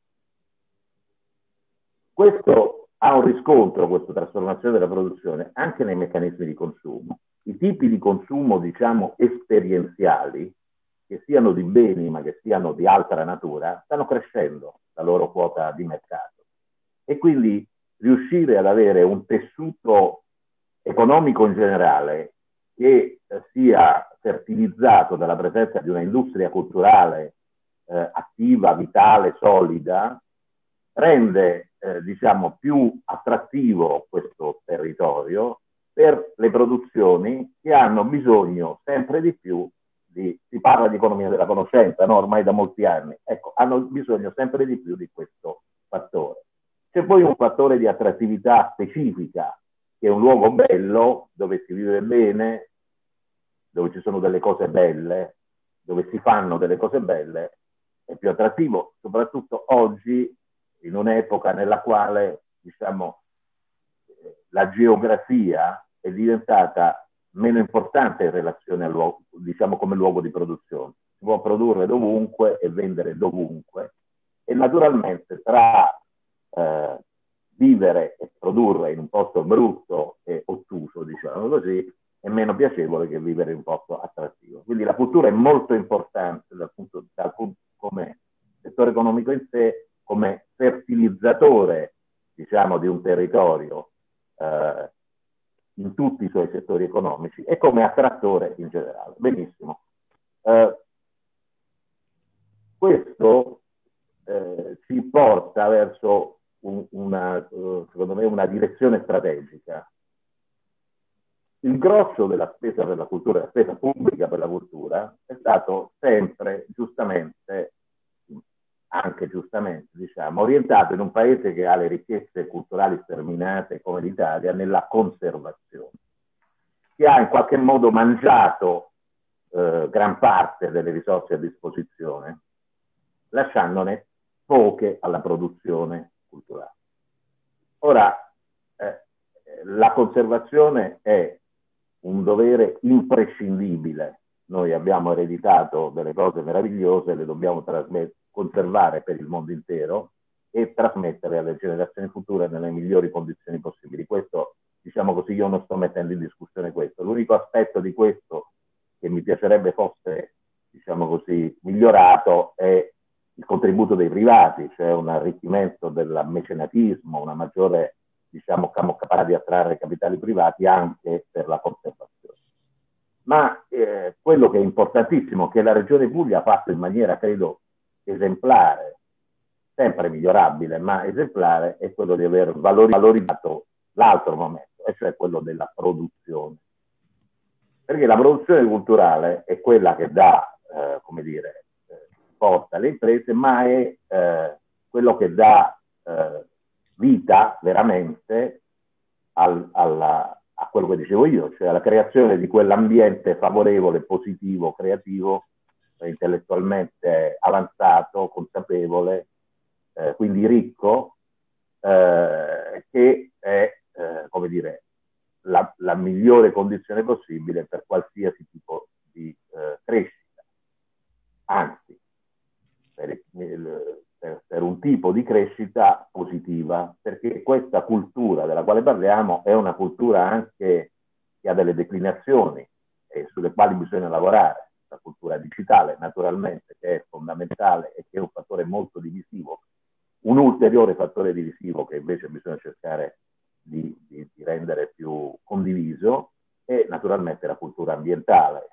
Questo ha un riscontro, questa trasformazione della produzione, anche nei meccanismi di consumo. I tipi di consumo, diciamo, esperienziali, che siano di beni ma che siano di altra natura, stanno crescendo la loro quota di mercato. E quindi riuscire ad avere un tessuto economico in generale che eh, sia fertilizzato dalla presenza di una industria culturale eh, attiva, vitale, solida, rende eh, diciamo più attrattivo questo territorio per le produzioni che hanno bisogno sempre di più di, si parla di economia della conoscenza, no? Ormai da molti anni, ecco, hanno bisogno sempre di più di questo fattore. C'è poi un fattore di attrattività specifica, che è un luogo bello, dove si vive bene, dove ci sono delle cose belle, dove si fanno delle cose belle, è più attrattivo, soprattutto oggi, in un'epoca nella quale, diciamo, la geografia è diventata meno importante in relazione al luogo, diciamo, come luogo di produzione. Si può produrre dovunque e vendere dovunque, e naturalmente tra eh, vivere e produrre in un posto brutto e ottuso, diciamo così, è meno piacevole che vivere in un posto attrattivo. Quindi la cultura è molto importante dal punto, dal punto come settore economico in sé, come fertilizzatore, diciamo, di un territorio eh, in tutti i suoi settori economici e come attrattore in generale. Benissimo. Eh, questo eh, ci porta verso un, una, uh, secondo me, una direzione strategica. Il grosso della spesa per la cultura, la spesa pubblica per la cultura, è stato sempre, giustamente, anche giustamente, diciamo, orientato in un paese che ha le ricchezze culturali sterminate come l'Italia nella conservazione, che ha in qualche modo mangiato eh, gran parte delle risorse a disposizione, lasciandone poche alla produzione culturale. Ora, eh, la conservazione è un dovere imprescindibile. Noi abbiamo ereditato delle cose meravigliose, le dobbiamo conservare per il mondo intero e trasmettere alle generazioni future nelle migliori condizioni possibili. Questo, diciamo così, io non sto mettendo in discussione questo. L'unico aspetto di questo che mi piacerebbe fosse, diciamo così, migliorato è il contributo dei privati, cioè un arricchimento del mecenatismo, una maggiore, diciamo, capacità di attrarre capitali privati anche per la conservazione. Ma eh, quello che è importantissimo, che la Regione Puglia ha fatto in maniera, credo, esemplare, sempre migliorabile, ma esemplare, è quello di aver valorizzato l'altro momento, e cioè quello della produzione. Perché la produzione culturale è quella che dà, eh, come dire, eh, porta alle imprese, ma è eh, quello che dà eh, vita veramente al, alla, a quello che dicevo io, cioè alla creazione di quell'ambiente favorevole, positivo, creativo, eh, intellettualmente avanzato, consapevole, eh, quindi ricco, eh, che è, eh, come dire, la, la migliore condizione possibile per qualsiasi tipo di eh, crescita. Anzi, per, per, per un tipo di crescita positiva, perché questa cultura della quale parliamo è una cultura anche che ha delle declinazioni e sulle quali bisogna lavorare. La cultura digitale, naturalmente, che è fondamentale e che è un fattore molto divisivo. Un ulteriore fattore divisivo che invece bisogna cercare di, di, di rendere più condiviso è naturalmente la cultura ambientale,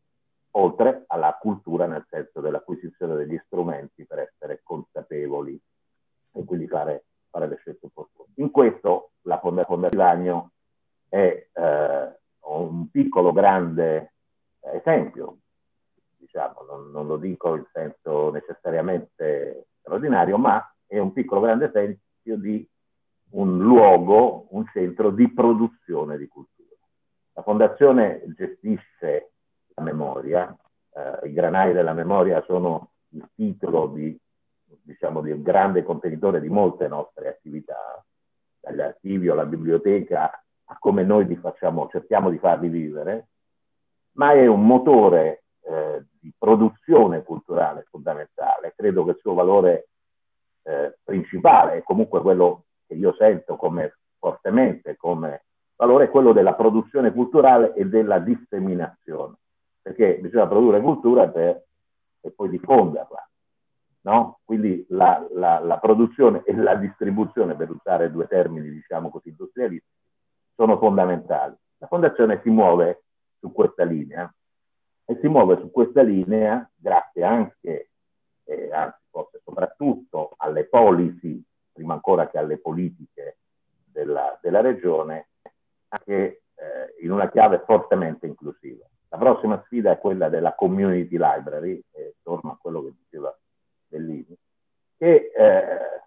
oltre alla cultura nel senso dell'acquisizione degli strumenti per essere consapevoli e quindi fare, fare le scelte opportune. In questo la Fondazione Vivagno è eh, un piccolo grande esempio, diciamo, non, non lo dico in senso necessariamente straordinario, ma è un piccolo grande esempio di un luogo, un centro di produzione di cultura. La Fondazione gestisce la memoria, eh, i granai della memoria sono il titolo di, diciamo, di un grande contenitore di molte nostre attività, dagli archivi alla biblioteca a come noi li facciamo, cerchiamo di farli vivere, ma è un motore eh, di produzione culturale fondamentale. Credo che il suo valore eh, principale, è comunque quello che io sento come fortemente come valore, è quello della produzione culturale e della disseminazione, perché bisogna produrre cultura per e poi diffonderla, no? Quindi la, la, la produzione e la distribuzione, per usare due termini, diciamo così, industrialistici, sono fondamentali. La Fondazione si muove su questa linea e si muove su questa linea grazie anche, eh, anzi forse soprattutto, alle policy, prima ancora che alle politiche della, della regione, anche eh, in una chiave fortemente inclusiva. La prossima sfida è quella della community library, e torno a quello che diceva Bellini, che eh,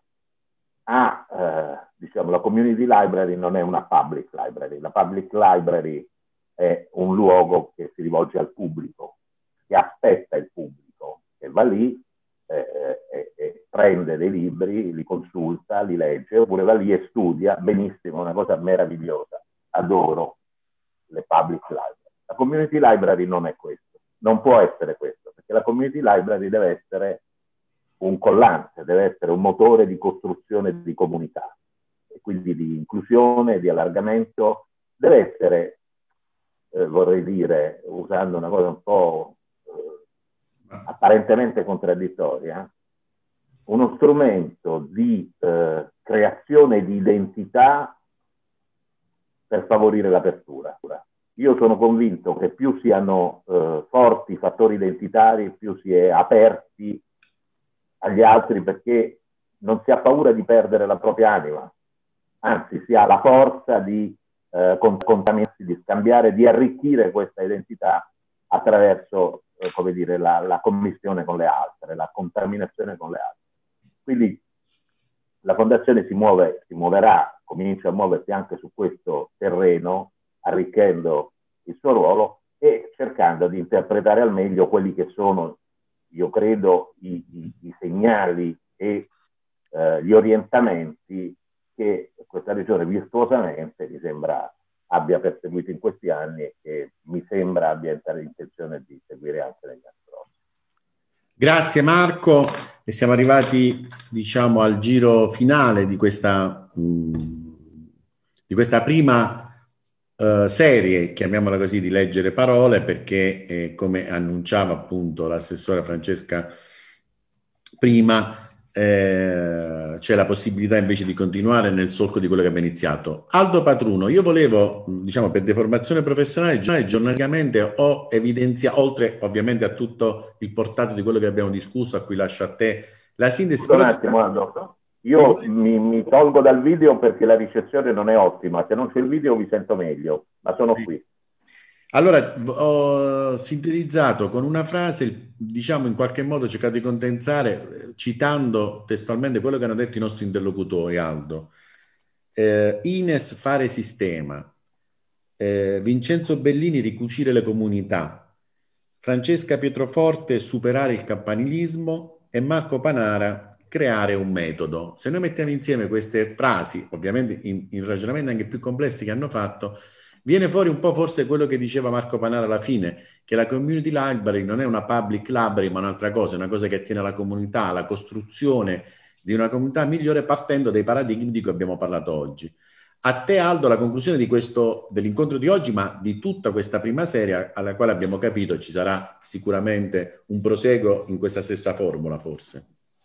ha, eh, diciamo, la community library non è una public library. La public library è un luogo che si rivolge al pubblico, che aspetta il pubblico, che va lì eh, e, e prende dei libri, li consulta, li legge, oppure va lì e studia. Benissimo, una cosa meravigliosa. Adoro le public library. La community library non è questo, non può essere questo, perché la community library deve essere un collante, deve essere un motore di costruzione di comunità, e quindi di inclusione, di allargamento, deve essere, eh, vorrei dire, usando una cosa un po' eh, apparentemente contraddittoria, uno strumento di eh, creazione di identità per favorire l'apertura. Io sono convinto che più siano eh, forti i fattori identitari, più si è aperti agli altri, perché non si ha paura di perdere la propria anima, anzi si ha la forza di eh, contaminarsi, di scambiare, di arricchire questa identità attraverso, eh, come dire, la, la commissione con le altre, la contaminazione con le altre. Quindi la Fondazione si muove, si muoverà, comincia a muoversi anche su questo terreno, arricchendo il suo ruolo e cercando di interpretare al meglio quelli che sono, io credo, i, i, i segnali e eh, gli orientamenti che questa regione virtuosamente mi sembra abbia perseguito in questi anni e che mi sembra abbia intenzione di seguire anche negli anni prossimi. Grazie Marco, e siamo arrivati, diciamo, al giro finale di questa, mh, di questa prima uh, serie, chiamiamola così, di Leggere Parole, perché eh, come annunciava appunto l'assessore Francesca prima, eh, c'è la possibilità invece di continuare nel solco di quello che abbiamo iniziato. Aldo Patruno, io volevo, diciamo, per deformazione professionale, giornalisticamente ho evidenziato, oltre ovviamente a tutto il portato di quello che abbiamo discusso, a cui lascio a te la sintesi. Un attimo, Aldo. Io mi, mi tolgo dal video perché la ricezione non è ottima, se non c'è il video vi sento meglio, ma sono sì. qui. Allora, ho sintetizzato con una frase, diciamo in qualche modo cercato di condensare, citando testualmente quello che hanno detto i nostri interlocutori, Aldo. Eh, Ines fare sistema, eh, Vincenzo Bellini ricucire le comunità, Francesca Pietroforte superare il campanilismo e Marco Panara creare un metodo. Se noi mettiamo insieme queste frasi, ovviamente in, in ragionamenti anche più complessi che hanno fatto, viene fuori un po' forse quello che diceva Marco Panara alla fine, che la community library non è una public library, ma un'altra cosa, è una cosa che attiene alla comunità, alla costruzione di una comunità migliore partendo dai paradigmi di cui abbiamo parlato oggi. A te Aldo, la conclusione di questo, dell'incontro di oggi, ma di tutta questa prima serie alla quale abbiamo capito ci sarà sicuramente un proseguo in questa stessa formula forse.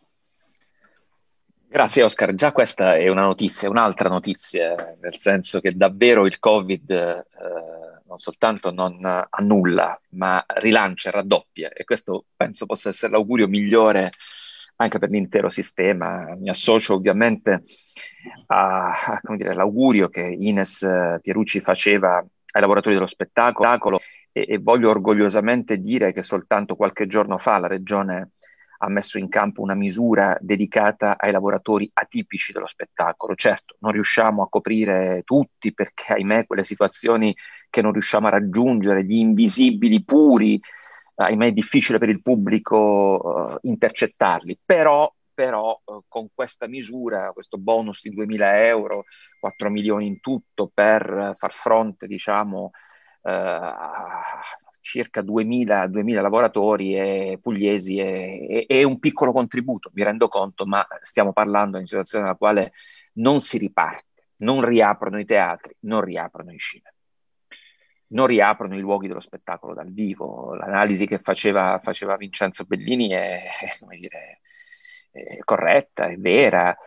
Grazie Oscar, già questa è una notizia, un'altra notizia, nel senso che davvero il Covid eh, non soltanto non annulla, ma rilancia, raddoppia, e questo penso possa essere l'augurio migliore anche per l'intero sistema. Mi associo ovviamente a, a come dire, all'augurio che Ines Pierucci faceva ai lavoratori dello spettacolo e, e voglio orgogliosamente dire che soltanto qualche giorno fa la Regione ha messo in campo una misura dedicata ai lavoratori atipici dello spettacolo. Certo, non riusciamo a coprire tutti perché, ahimè, quelle situazioni che non riusciamo a raggiungere, gli invisibili puri, ahimè è difficile per il pubblico uh, intercettarli, però, però uh, con questa misura, questo bonus di duemila euro, quattro milioni in tutto per uh, far fronte, diciamo, uh, a circa duemila, duemila lavoratori e pugliesi è, è, è un piccolo contributo, mi rendo conto, ma stiamo parlando di una situazione nella quale non si riparte, non riaprono i teatri, non riaprono i cinema, non riaprono i luoghi dello spettacolo dal vivo. L'analisi che faceva, faceva Vincenzo Bellini è, come dire, è corretta, è vera.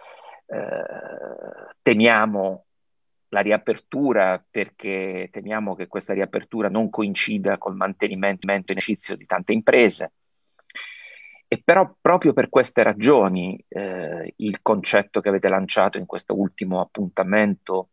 Eh, temiamo la riapertura perché temiamo che questa riapertura non coincida col mantenimento in esercizio di tante imprese. E però proprio per queste ragioni eh, il concetto che avete lanciato in questo ultimo appuntamento,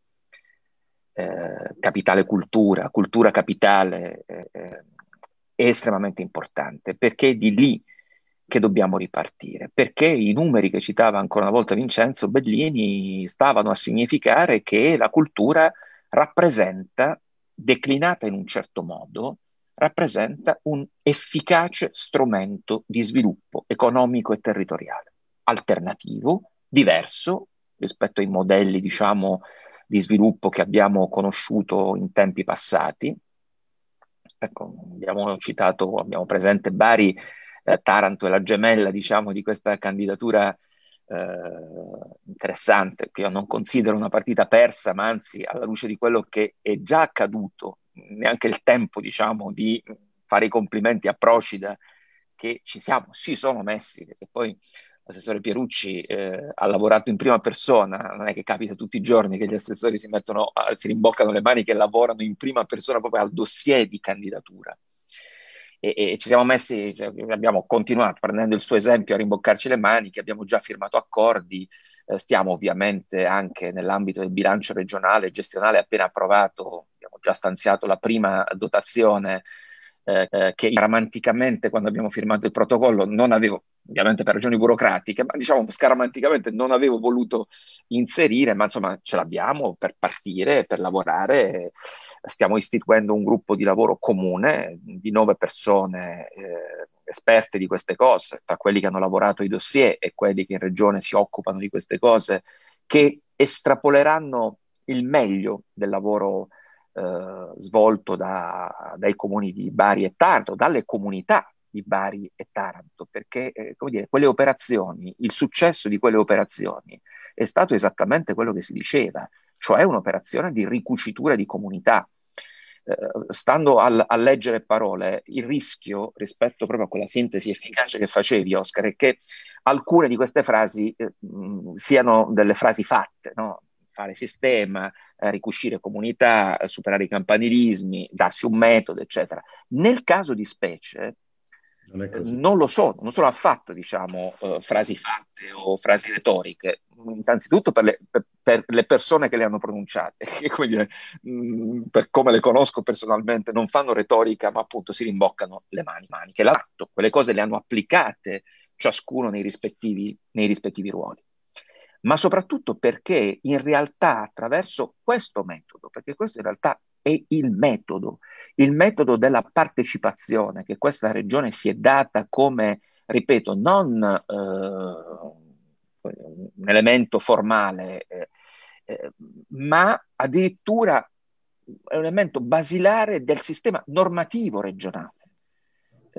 eh, capitale cultura, cultura capitale, eh, è estremamente importante, perché è di lì che dobbiamo ripartire, perché i numeri che citava ancora una volta Vincenzo Bellini stavano a significare che la cultura rappresenta, declinata in un certo modo, rappresenta un efficace strumento di sviluppo economico e territoriale, alternativo, diverso rispetto ai modelli, diciamo, di sviluppo che abbiamo conosciuto in tempi passati. Ecco, abbiamo citato, abbiamo presente Bari, eh, Taranto è la gemella, diciamo, di questa candidatura eh, interessante, che io non considero una partita persa, ma anzi, alla luce di quello che è già accaduto, neanche il tempo, diciamo, di fare i complimenti a Procida, che ci siamo, si sono messi, perché poi l'assessore Pierucci eh, ha lavorato in prima persona, non è che capita tutti i giorni che gli assessori si mettono, si rimboccano le maniche e lavorano in prima persona proprio al dossier di candidatura. E, e ci siamo messi, cioè, abbiamo continuato, prendendo il suo esempio, a rimboccarci le maniche, abbiamo già firmato accordi, eh, stiamo ovviamente anche nell'ambito del bilancio regionale gestionale appena approvato, abbiamo già stanziato la prima dotazione eh, eh, che romanticamente quando abbiamo firmato il protocollo non avevo ovviamente per ragioni burocratiche, ma diciamo scaramanticamente non avevo voluto inserire, ma insomma ce l'abbiamo per partire, per lavorare. Stiamo istituendo un gruppo di lavoro comune di nove persone eh, esperte di queste cose, tra quelli che hanno lavorato ai dossier e quelli che in regione si occupano di queste cose, che estrapoleranno il meglio del lavoro eh, svolto da, dai comuni di Bari e Taranto, dalle comunità di Bari e Taranto, perché eh, come dire, quelle operazioni, il successo di quelle operazioni è stato esattamente quello che si diceva, cioè un'operazione di ricucitura di comunità. Eh, stando al, a leggere parole, il rischio rispetto proprio a quella sintesi efficace che facevi, Oscar, è che alcune di queste frasi eh, mh, siano delle frasi fatte, no? Fare sistema, eh, ricucire comunità, eh, superare i campanilismi, darsi un metodo, eccetera. Nel caso di specie, non, è così. eh, non lo sono, non sono affatto, diciamo, eh, frasi fatte o frasi retoriche, innanzitutto per le, per, per le persone che le hanno pronunciate, che come dire, mh, per come le conosco personalmente, non fanno retorica, ma appunto si rimboccano le mani, mani che l'atto, quelle cose le hanno applicate ciascuno nei rispettivi, nei rispettivi ruoli. Ma soprattutto perché in realtà attraverso questo metodo, perché questo in realtà è il metodo, il metodo della partecipazione che questa regione si è data come, ripeto, non eh, un elemento formale, eh, eh, ma addirittura è un elemento basilare del sistema normativo regionale. Eh,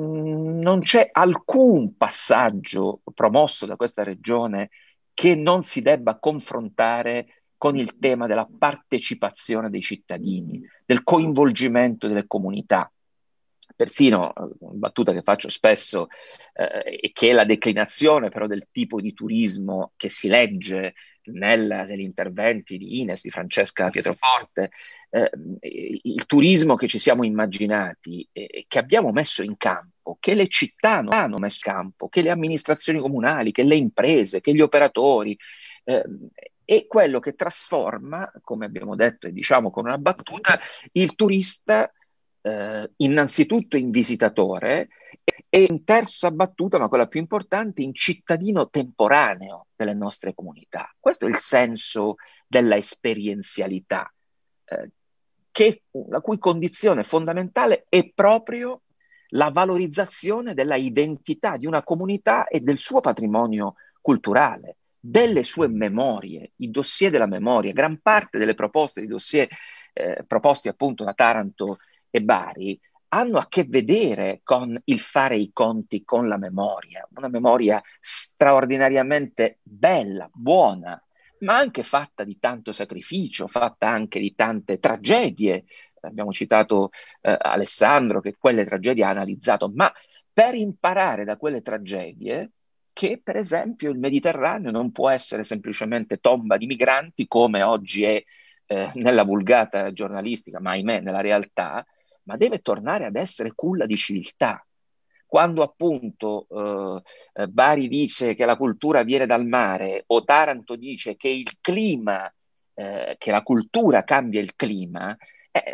non c'è alcun passaggio promosso da questa regione che non si debba confrontare con il tema della partecipazione dei cittadini, del coinvolgimento delle comunità. Persino, una battuta che faccio spesso, eh, e che è la declinazione però del tipo di turismo che si legge nel, negli interventi di Ines, di Francesca Pietroforte, eh, il turismo che ci siamo immaginati e eh, che abbiamo messo in campo, che le città hanno messo in campo, che le amministrazioni comunali, che le imprese, che gli operatori, eh, è quello che trasforma, come abbiamo detto e diciamo con una battuta, il turista eh, innanzitutto in visitatore e in terza battuta, ma quella più importante, in cittadino temporaneo delle nostre comunità. Questo è il senso della esperienzialità, eh, che, la cui condizione fondamentale è proprio la valorizzazione della identità di una comunità e del suo patrimonio culturale, delle sue memorie, i dossier della memoria. Gran parte delle proposte di dossier eh, proposti appunto da Taranto e Bari hanno a che vedere con il fare i conti con la memoria, una memoria straordinariamente bella, buona, ma anche fatta di tanto sacrificio, fatta anche di tante tragedie. Abbiamo citato eh, Alessandro che quelle tragedie ha analizzato, ma per imparare da quelle tragedie, che per esempio il Mediterraneo non può essere semplicemente tomba di migranti come oggi è eh, nella vulgata giornalistica, ma ahimè nella realtà, ma deve tornare ad essere culla di civiltà. Quando appunto eh, Bari dice che la cultura viene dal mare o Taranto dice che il clima, eh, che la cultura cambia il clima, eh,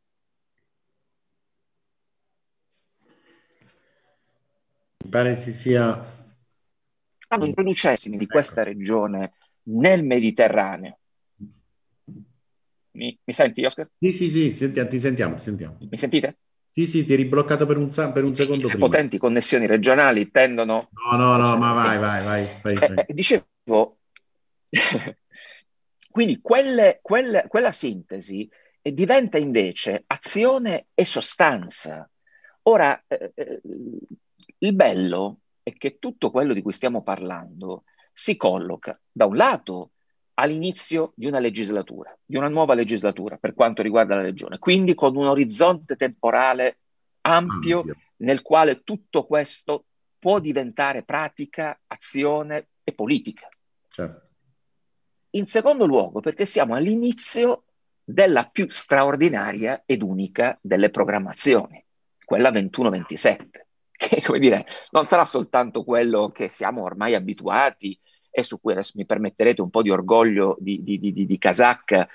mi pare si sia stanno introducessimi di questa regione nel Mediterraneo. Mi, mi senti, Oscar? Sì, sì, sì, senti, ti sentiamo, ti sentiamo. Mi sentite? Sì, sì, ti eri bloccato per un, per un secondo Le prima. potenti connessioni regionali tendono... No, no, no, ma sì. vai, vai, vai. vai, eh, vai. Eh, dicevo, quindi quelle, quelle, quella sintesi eh, diventa invece azione e sostanza. Ora, eh, eh, il bello è che tutto quello di cui stiamo parlando si colloca, da un lato, all'inizio di una legislatura, di una nuova legislatura per quanto riguarda la regione, quindi con un orizzonte temporale ampio, ampio. nel quale tutto questo può diventare pratica, azione e politica. Certo. In secondo luogo, perché siamo all'inizio della più straordinaria ed unica delle programmazioni, quella ventuno ventisette, che come dire, non sarà soltanto quello che siamo ormai abituati e su cui adesso mi permetterete un po' di orgoglio di, di, di, di casacca, eh,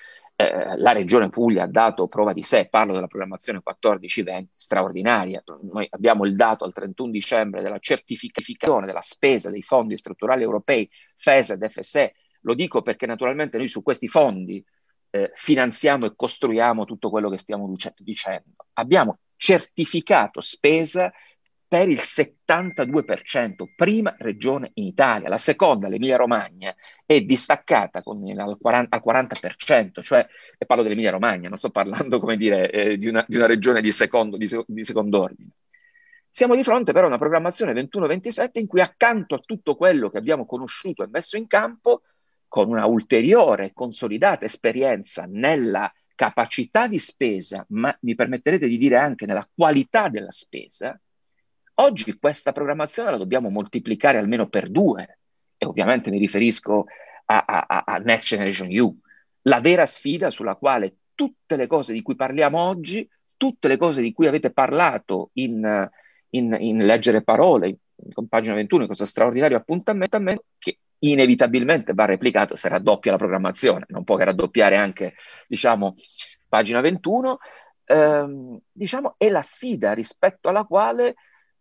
eh, la Regione Puglia ha dato prova di sé, parlo della programmazione quattordici venti, straordinaria. Noi abbiamo il dato al trentuno dicembre della certificazione della spesa dei fondi strutturali europei, FES ed F S E. Lo dico perché naturalmente noi su questi fondi eh, finanziamo e costruiamo tutto quello che stiamo dicendo. Abbiamo certificato spesa per il settantadue per cento, prima regione in Italia. La seconda, l'Emilia Romagna, è distaccata con il, al, quaranta, al quaranta per cento, cioè, e parlo dell'Emilia Romagna, non sto parlando, come dire, eh, di, una, di una regione di secondo, di, di secondo ordine. Siamo di fronte però a una programmazione ventuno ventisette in cui, accanto a tutto quello che abbiamo conosciuto e messo in campo, con una ulteriore consolidata esperienza nella capacità di spesa, ma mi permetterete di dire anche nella qualità della spesa, oggi questa programmazione la dobbiamo moltiplicare almeno per due, e ovviamente mi riferisco a, a, a Next Generation E U, la vera sfida sulla quale tutte le cose di cui parliamo oggi, tutte le cose di cui avete parlato in, in, in Leggere Parole, con pagina ventuno, in questo straordinario appuntamento, che inevitabilmente va replicato se raddoppia la programmazione, non può che raddoppiare anche, diciamo, pagina ventuno, ehm, diciamo, è la sfida rispetto alla quale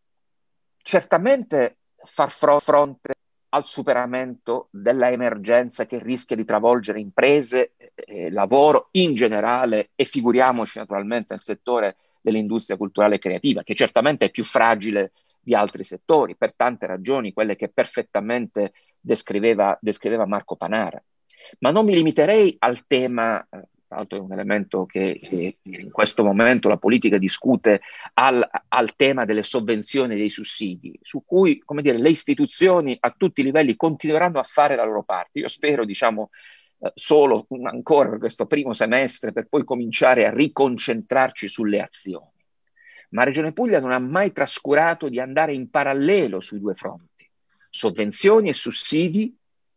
certamente far fronte al superamento della emergenza che rischia di travolgere imprese, eh, lavoro in generale, e figuriamoci naturalmente nel settore dell'industria culturale e creativa, che certamente è più fragile di altri settori, per tante ragioni, quelle che perfettamente descriveva, descriveva Marco Panara. Ma non mi limiterei al tema, tra l'altro è un elemento che, che in questo momento la politica discute, al, al tema delle sovvenzioni e dei sussidi, su cui, come dire, le istituzioni a tutti i livelli continueranno a fare la loro parte. Io spero, diciamo, eh, solo ancora per questo primo semestre, per poi cominciare a riconcentrarci sulle azioni. Ma Regione Puglia non ha mai trascurato di andare in parallelo sui due fronti: sovvenzioni e sussidi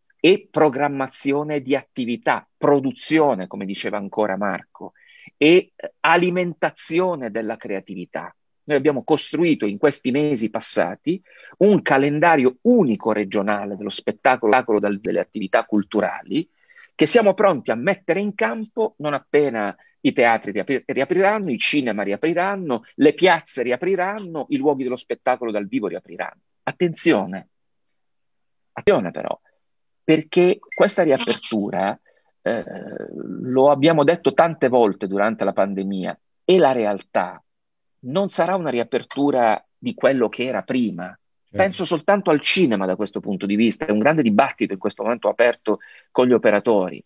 e programmazione di attività, produzione, come diceva ancora Marco, e alimentazione della creatività. Noi abbiamo costruito in questi mesi passati un calendario unico regionale dello spettacolo, delle attività culturali, che siamo pronti a mettere in campo non appena i teatri riapri- riapriranno, i cinema riapriranno, le piazze riapriranno, i luoghi dello spettacolo dal vivo riapriranno. Attenzione, attenzione però, perché questa riapertura, eh, lo abbiamo detto tante volte durante la pandemia, e la realtà non sarà una riapertura di quello che era prima. Certo. Penso soltanto al cinema da questo punto di vista, è un grande dibattito in questo momento aperto con gli operatori.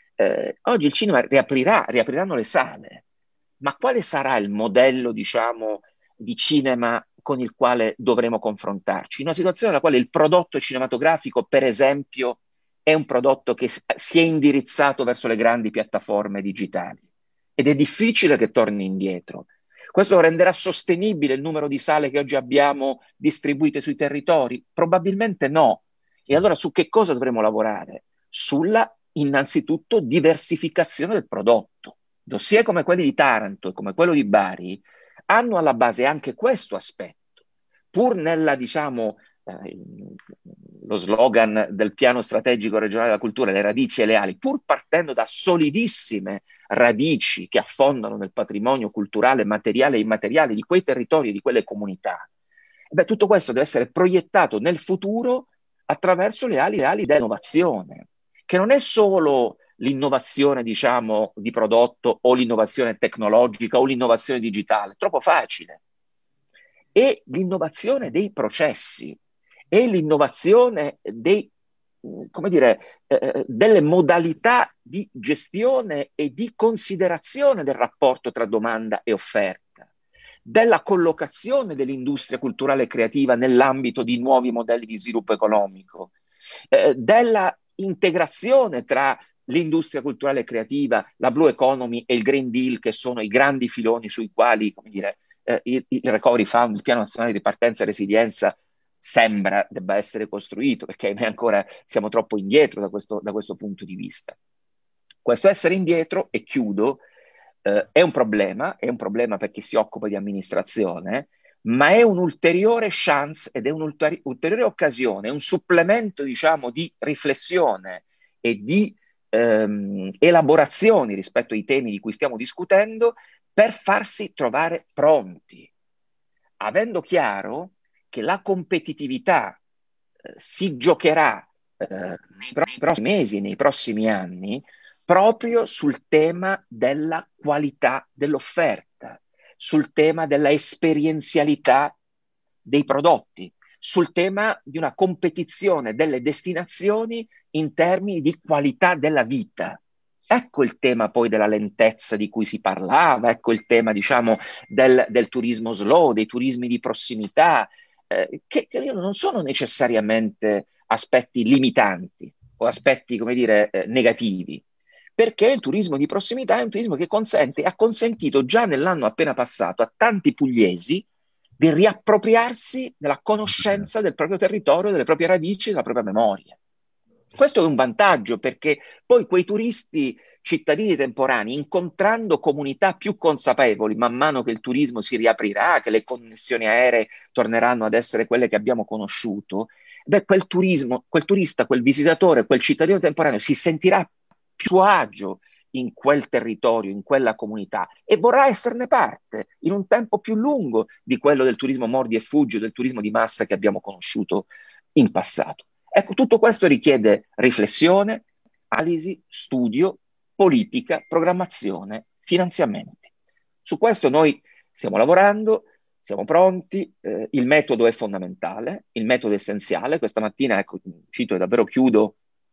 Eh, oggi il cinema riaprirà, riapriranno le sale, ma quale sarà il modello, diciamo, di cinema con il quale dovremo confrontarci? In una situazione nella quale il prodotto cinematografico, per esempio, è un prodotto che si è indirizzato verso le grandi piattaforme digitali ed è difficile che torni indietro. Questo renderà sostenibile il numero di sale che oggi abbiamo distribuite sui territori? Probabilmente no. E allora su che cosa dovremo lavorare? Sulla, innanzitutto, diversificazione del prodotto. Dossier come quelli di Taranto e come quello di Bari hanno alla base anche questo aspetto, pur nella, diciamo, eh, lo slogan del piano strategico regionale della cultura, le radici e le ali, pur partendo da solidissime radici che affondano nel patrimonio culturale, materiale e immateriale di quei territori e di quelle comunità. Beh, tutto questo deve essere proiettato nel futuro attraverso le ali, le ali dell'innovazione, che non è solo l'innovazione, diciamo, di prodotto o l'innovazione tecnologica o l'innovazione digitale, troppo facile. E l'innovazione dei processi e l'innovazione dei, come dire, eh, delle modalità di gestione e di considerazione del rapporto tra domanda e offerta, della collocazione dell'industria culturale e creativa nell'ambito di nuovi modelli di sviluppo economico, eh, della integrazione tra l'industria culturale e creativa, la Blue Economy e il Green Deal, che sono i grandi filoni sui quali, come dire, eh, il, il Recovery Fund, il Piano Nazionale di Ripartenza e Resilienza, sembra debba essere costruito, perché noi ancora siamo troppo indietro da questo, da questo punto di vista. Questo essere indietro, e chiudo, eh, è un problema, è un problema per chi si occupa di amministrazione, ma è un'ulteriore chance ed è un'ulteriore occasione, un supplemento, diciamo, di riflessione e di ehm, elaborazioni rispetto ai temi di cui stiamo discutendo per farsi trovare pronti, avendo chiaro che la competitività eh, si giocherà eh, nei, pro- nei prossimi mesi, nei prossimi anni, proprio sul tema della qualità dell'offerta, sul tema della esperienzialità dei prodotti, sul tema di una competizione delle destinazioni in termini di qualità della vita. Ecco il tema poi della lentezza di cui si parlava, ecco il tema, diciamo, del, del turismo slow, dei turismi di prossimità, eh, che, che non sono necessariamente aspetti limitanti o aspetti, come dire, eh, negativi, perché il turismo di prossimità è un turismo che consente, ha consentito già nell'anno appena passato a tanti pugliesi di riappropriarsi della conoscenza del proprio territorio, delle proprie radici, della propria memoria. Questo è un vantaggio, perché poi quei turisti cittadini temporanei, incontrando comunità più consapevoli man mano che il turismo si riaprirà, che le connessioni aeree torneranno ad essere quelle che abbiamo conosciuto, beh, quel turismo, quel turista, quel visitatore, quel cittadino temporaneo si sentirà più a suo agio in quel territorio, in quella comunità, e vorrà esserne parte in un tempo più lungo di quello del turismo mordi e fuggi, del turismo di massa che abbiamo conosciuto in passato. Ecco, tutto questo richiede riflessione, analisi, studio, politica, programmazione, finanziamenti. Su questo noi stiamo lavorando, siamo pronti, eh, il metodo è fondamentale, il metodo è essenziale. Questa mattina, ecco, cito e davvero chiudo,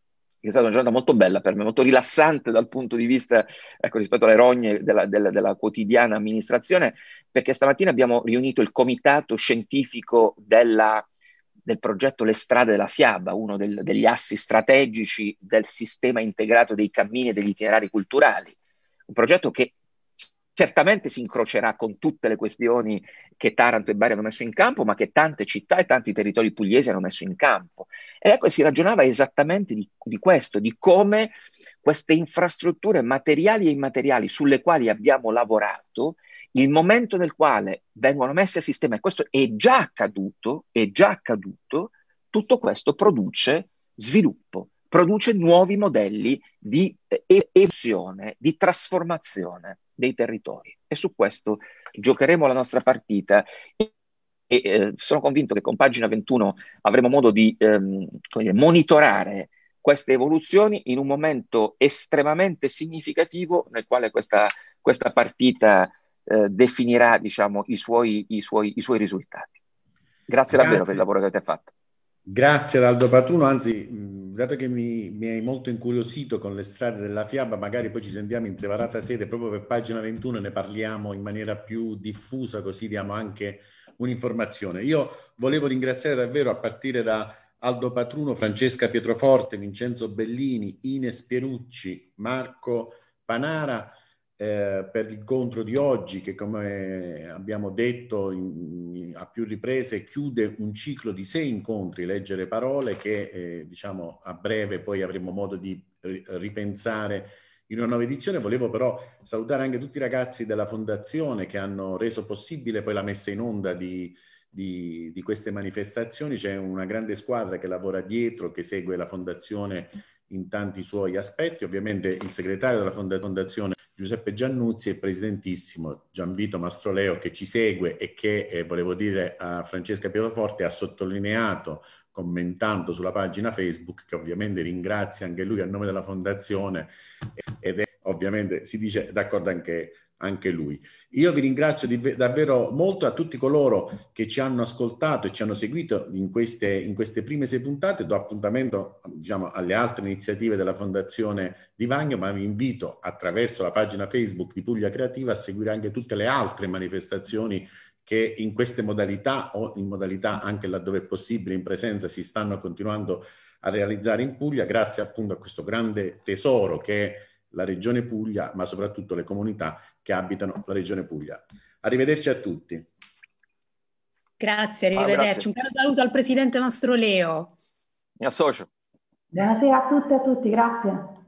è stata una giornata molto bella per me, molto rilassante dal punto di vista, ecco, rispetto alle rogne della, della, della quotidiana amministrazione, perché stamattina abbiamo riunito il comitato scientifico della, del progetto Le Strade della Fiaba, uno del, degli assi strategici del sistema integrato dei cammini e degli itinerari culturali, un progetto che certamente si incrocerà con tutte le questioni che Taranto e Bari hanno messo in campo, ma che tante città e tanti territori pugliesi hanno messo in campo. Ed ecco, si ragionava esattamente di, di questo, di come queste infrastrutture materiali e immateriali sulle quali abbiamo lavorato, il momento nel quale vengono messe a sistema, e questo è già accaduto, è già accaduto, tutto questo produce sviluppo, produce nuovi modelli di evoluzione, di trasformazione dei territori. E su questo giocheremo la nostra partita e eh, sono convinto che con Pagina ventuno avremo modo di ehm, come dire, monitorare queste evoluzioni in un momento estremamente significativo nel quale questa, questa partita eh, definirà, diciamo, i suoi, i, suoi, i suoi risultati. Grazie, Grazie davvero per il lavoro che avete fatto. Grazie ad Aldo Patruno, anzi, dato che mi, mi hai molto incuriosito con Le Strade della Fiaba, magari poi ci sentiamo in separata sede proprio per Pagina ventuno e ne parliamo in maniera più diffusa, così diamo anche un'informazione. Io volevo ringraziare davvero, a partire da Aldo Patruno, Francesca Pietroforte, Vincenzo Bellini, Ines Pierucci, Marco Panara, Eh, per l'incontro di oggi, che come abbiamo detto in, in, a più riprese chiude un ciclo di sei incontri, Leggere Parole, che eh, diciamo a breve poi avremo modo di ripensare in una nuova edizione. Volevo però salutare anche tutti i ragazzi della Fondazione che hanno reso possibile poi la messa in onda di, di, di queste manifestazioni. C'è una grande squadra che lavora dietro, che segue la Fondazione in tanti suoi aspetti. Ovviamente il segretario della Fondazione Giuseppe Giannuzzi e il presidentissimo Gianvito Mastroleo, che ci segue e che, eh, volevo dire a Francesca Pietroforte, ha sottolineato commentando sulla pagina Facebook, che ovviamente ringrazia anche lui a nome della Fondazione, ed è ovviamente, si dice d'accordo anche anche lui. Io vi ringrazio di, davvero molto a tutti coloro che ci hanno ascoltato e ci hanno seguito in queste, in queste prime sei puntate. Do appuntamento, diciamo, alle altre iniziative della Fondazione Di Vagno, ma vi invito attraverso la pagina Facebook di Puglia Creativa a seguire anche tutte le altre manifestazioni che in queste modalità o in modalità anche laddove è possibile in presenza si stanno continuando a realizzare in Puglia, grazie appunto a questo grande tesoro che è la Regione Puglia, ma soprattutto le comunità che abitano la Regione Puglia. Arrivederci a tutti. Grazie, arrivederci. Ah, grazie. Un caro saluto al Presidente Mastroleo. Mi associo. Buonasera a tutte e a tutti, grazie.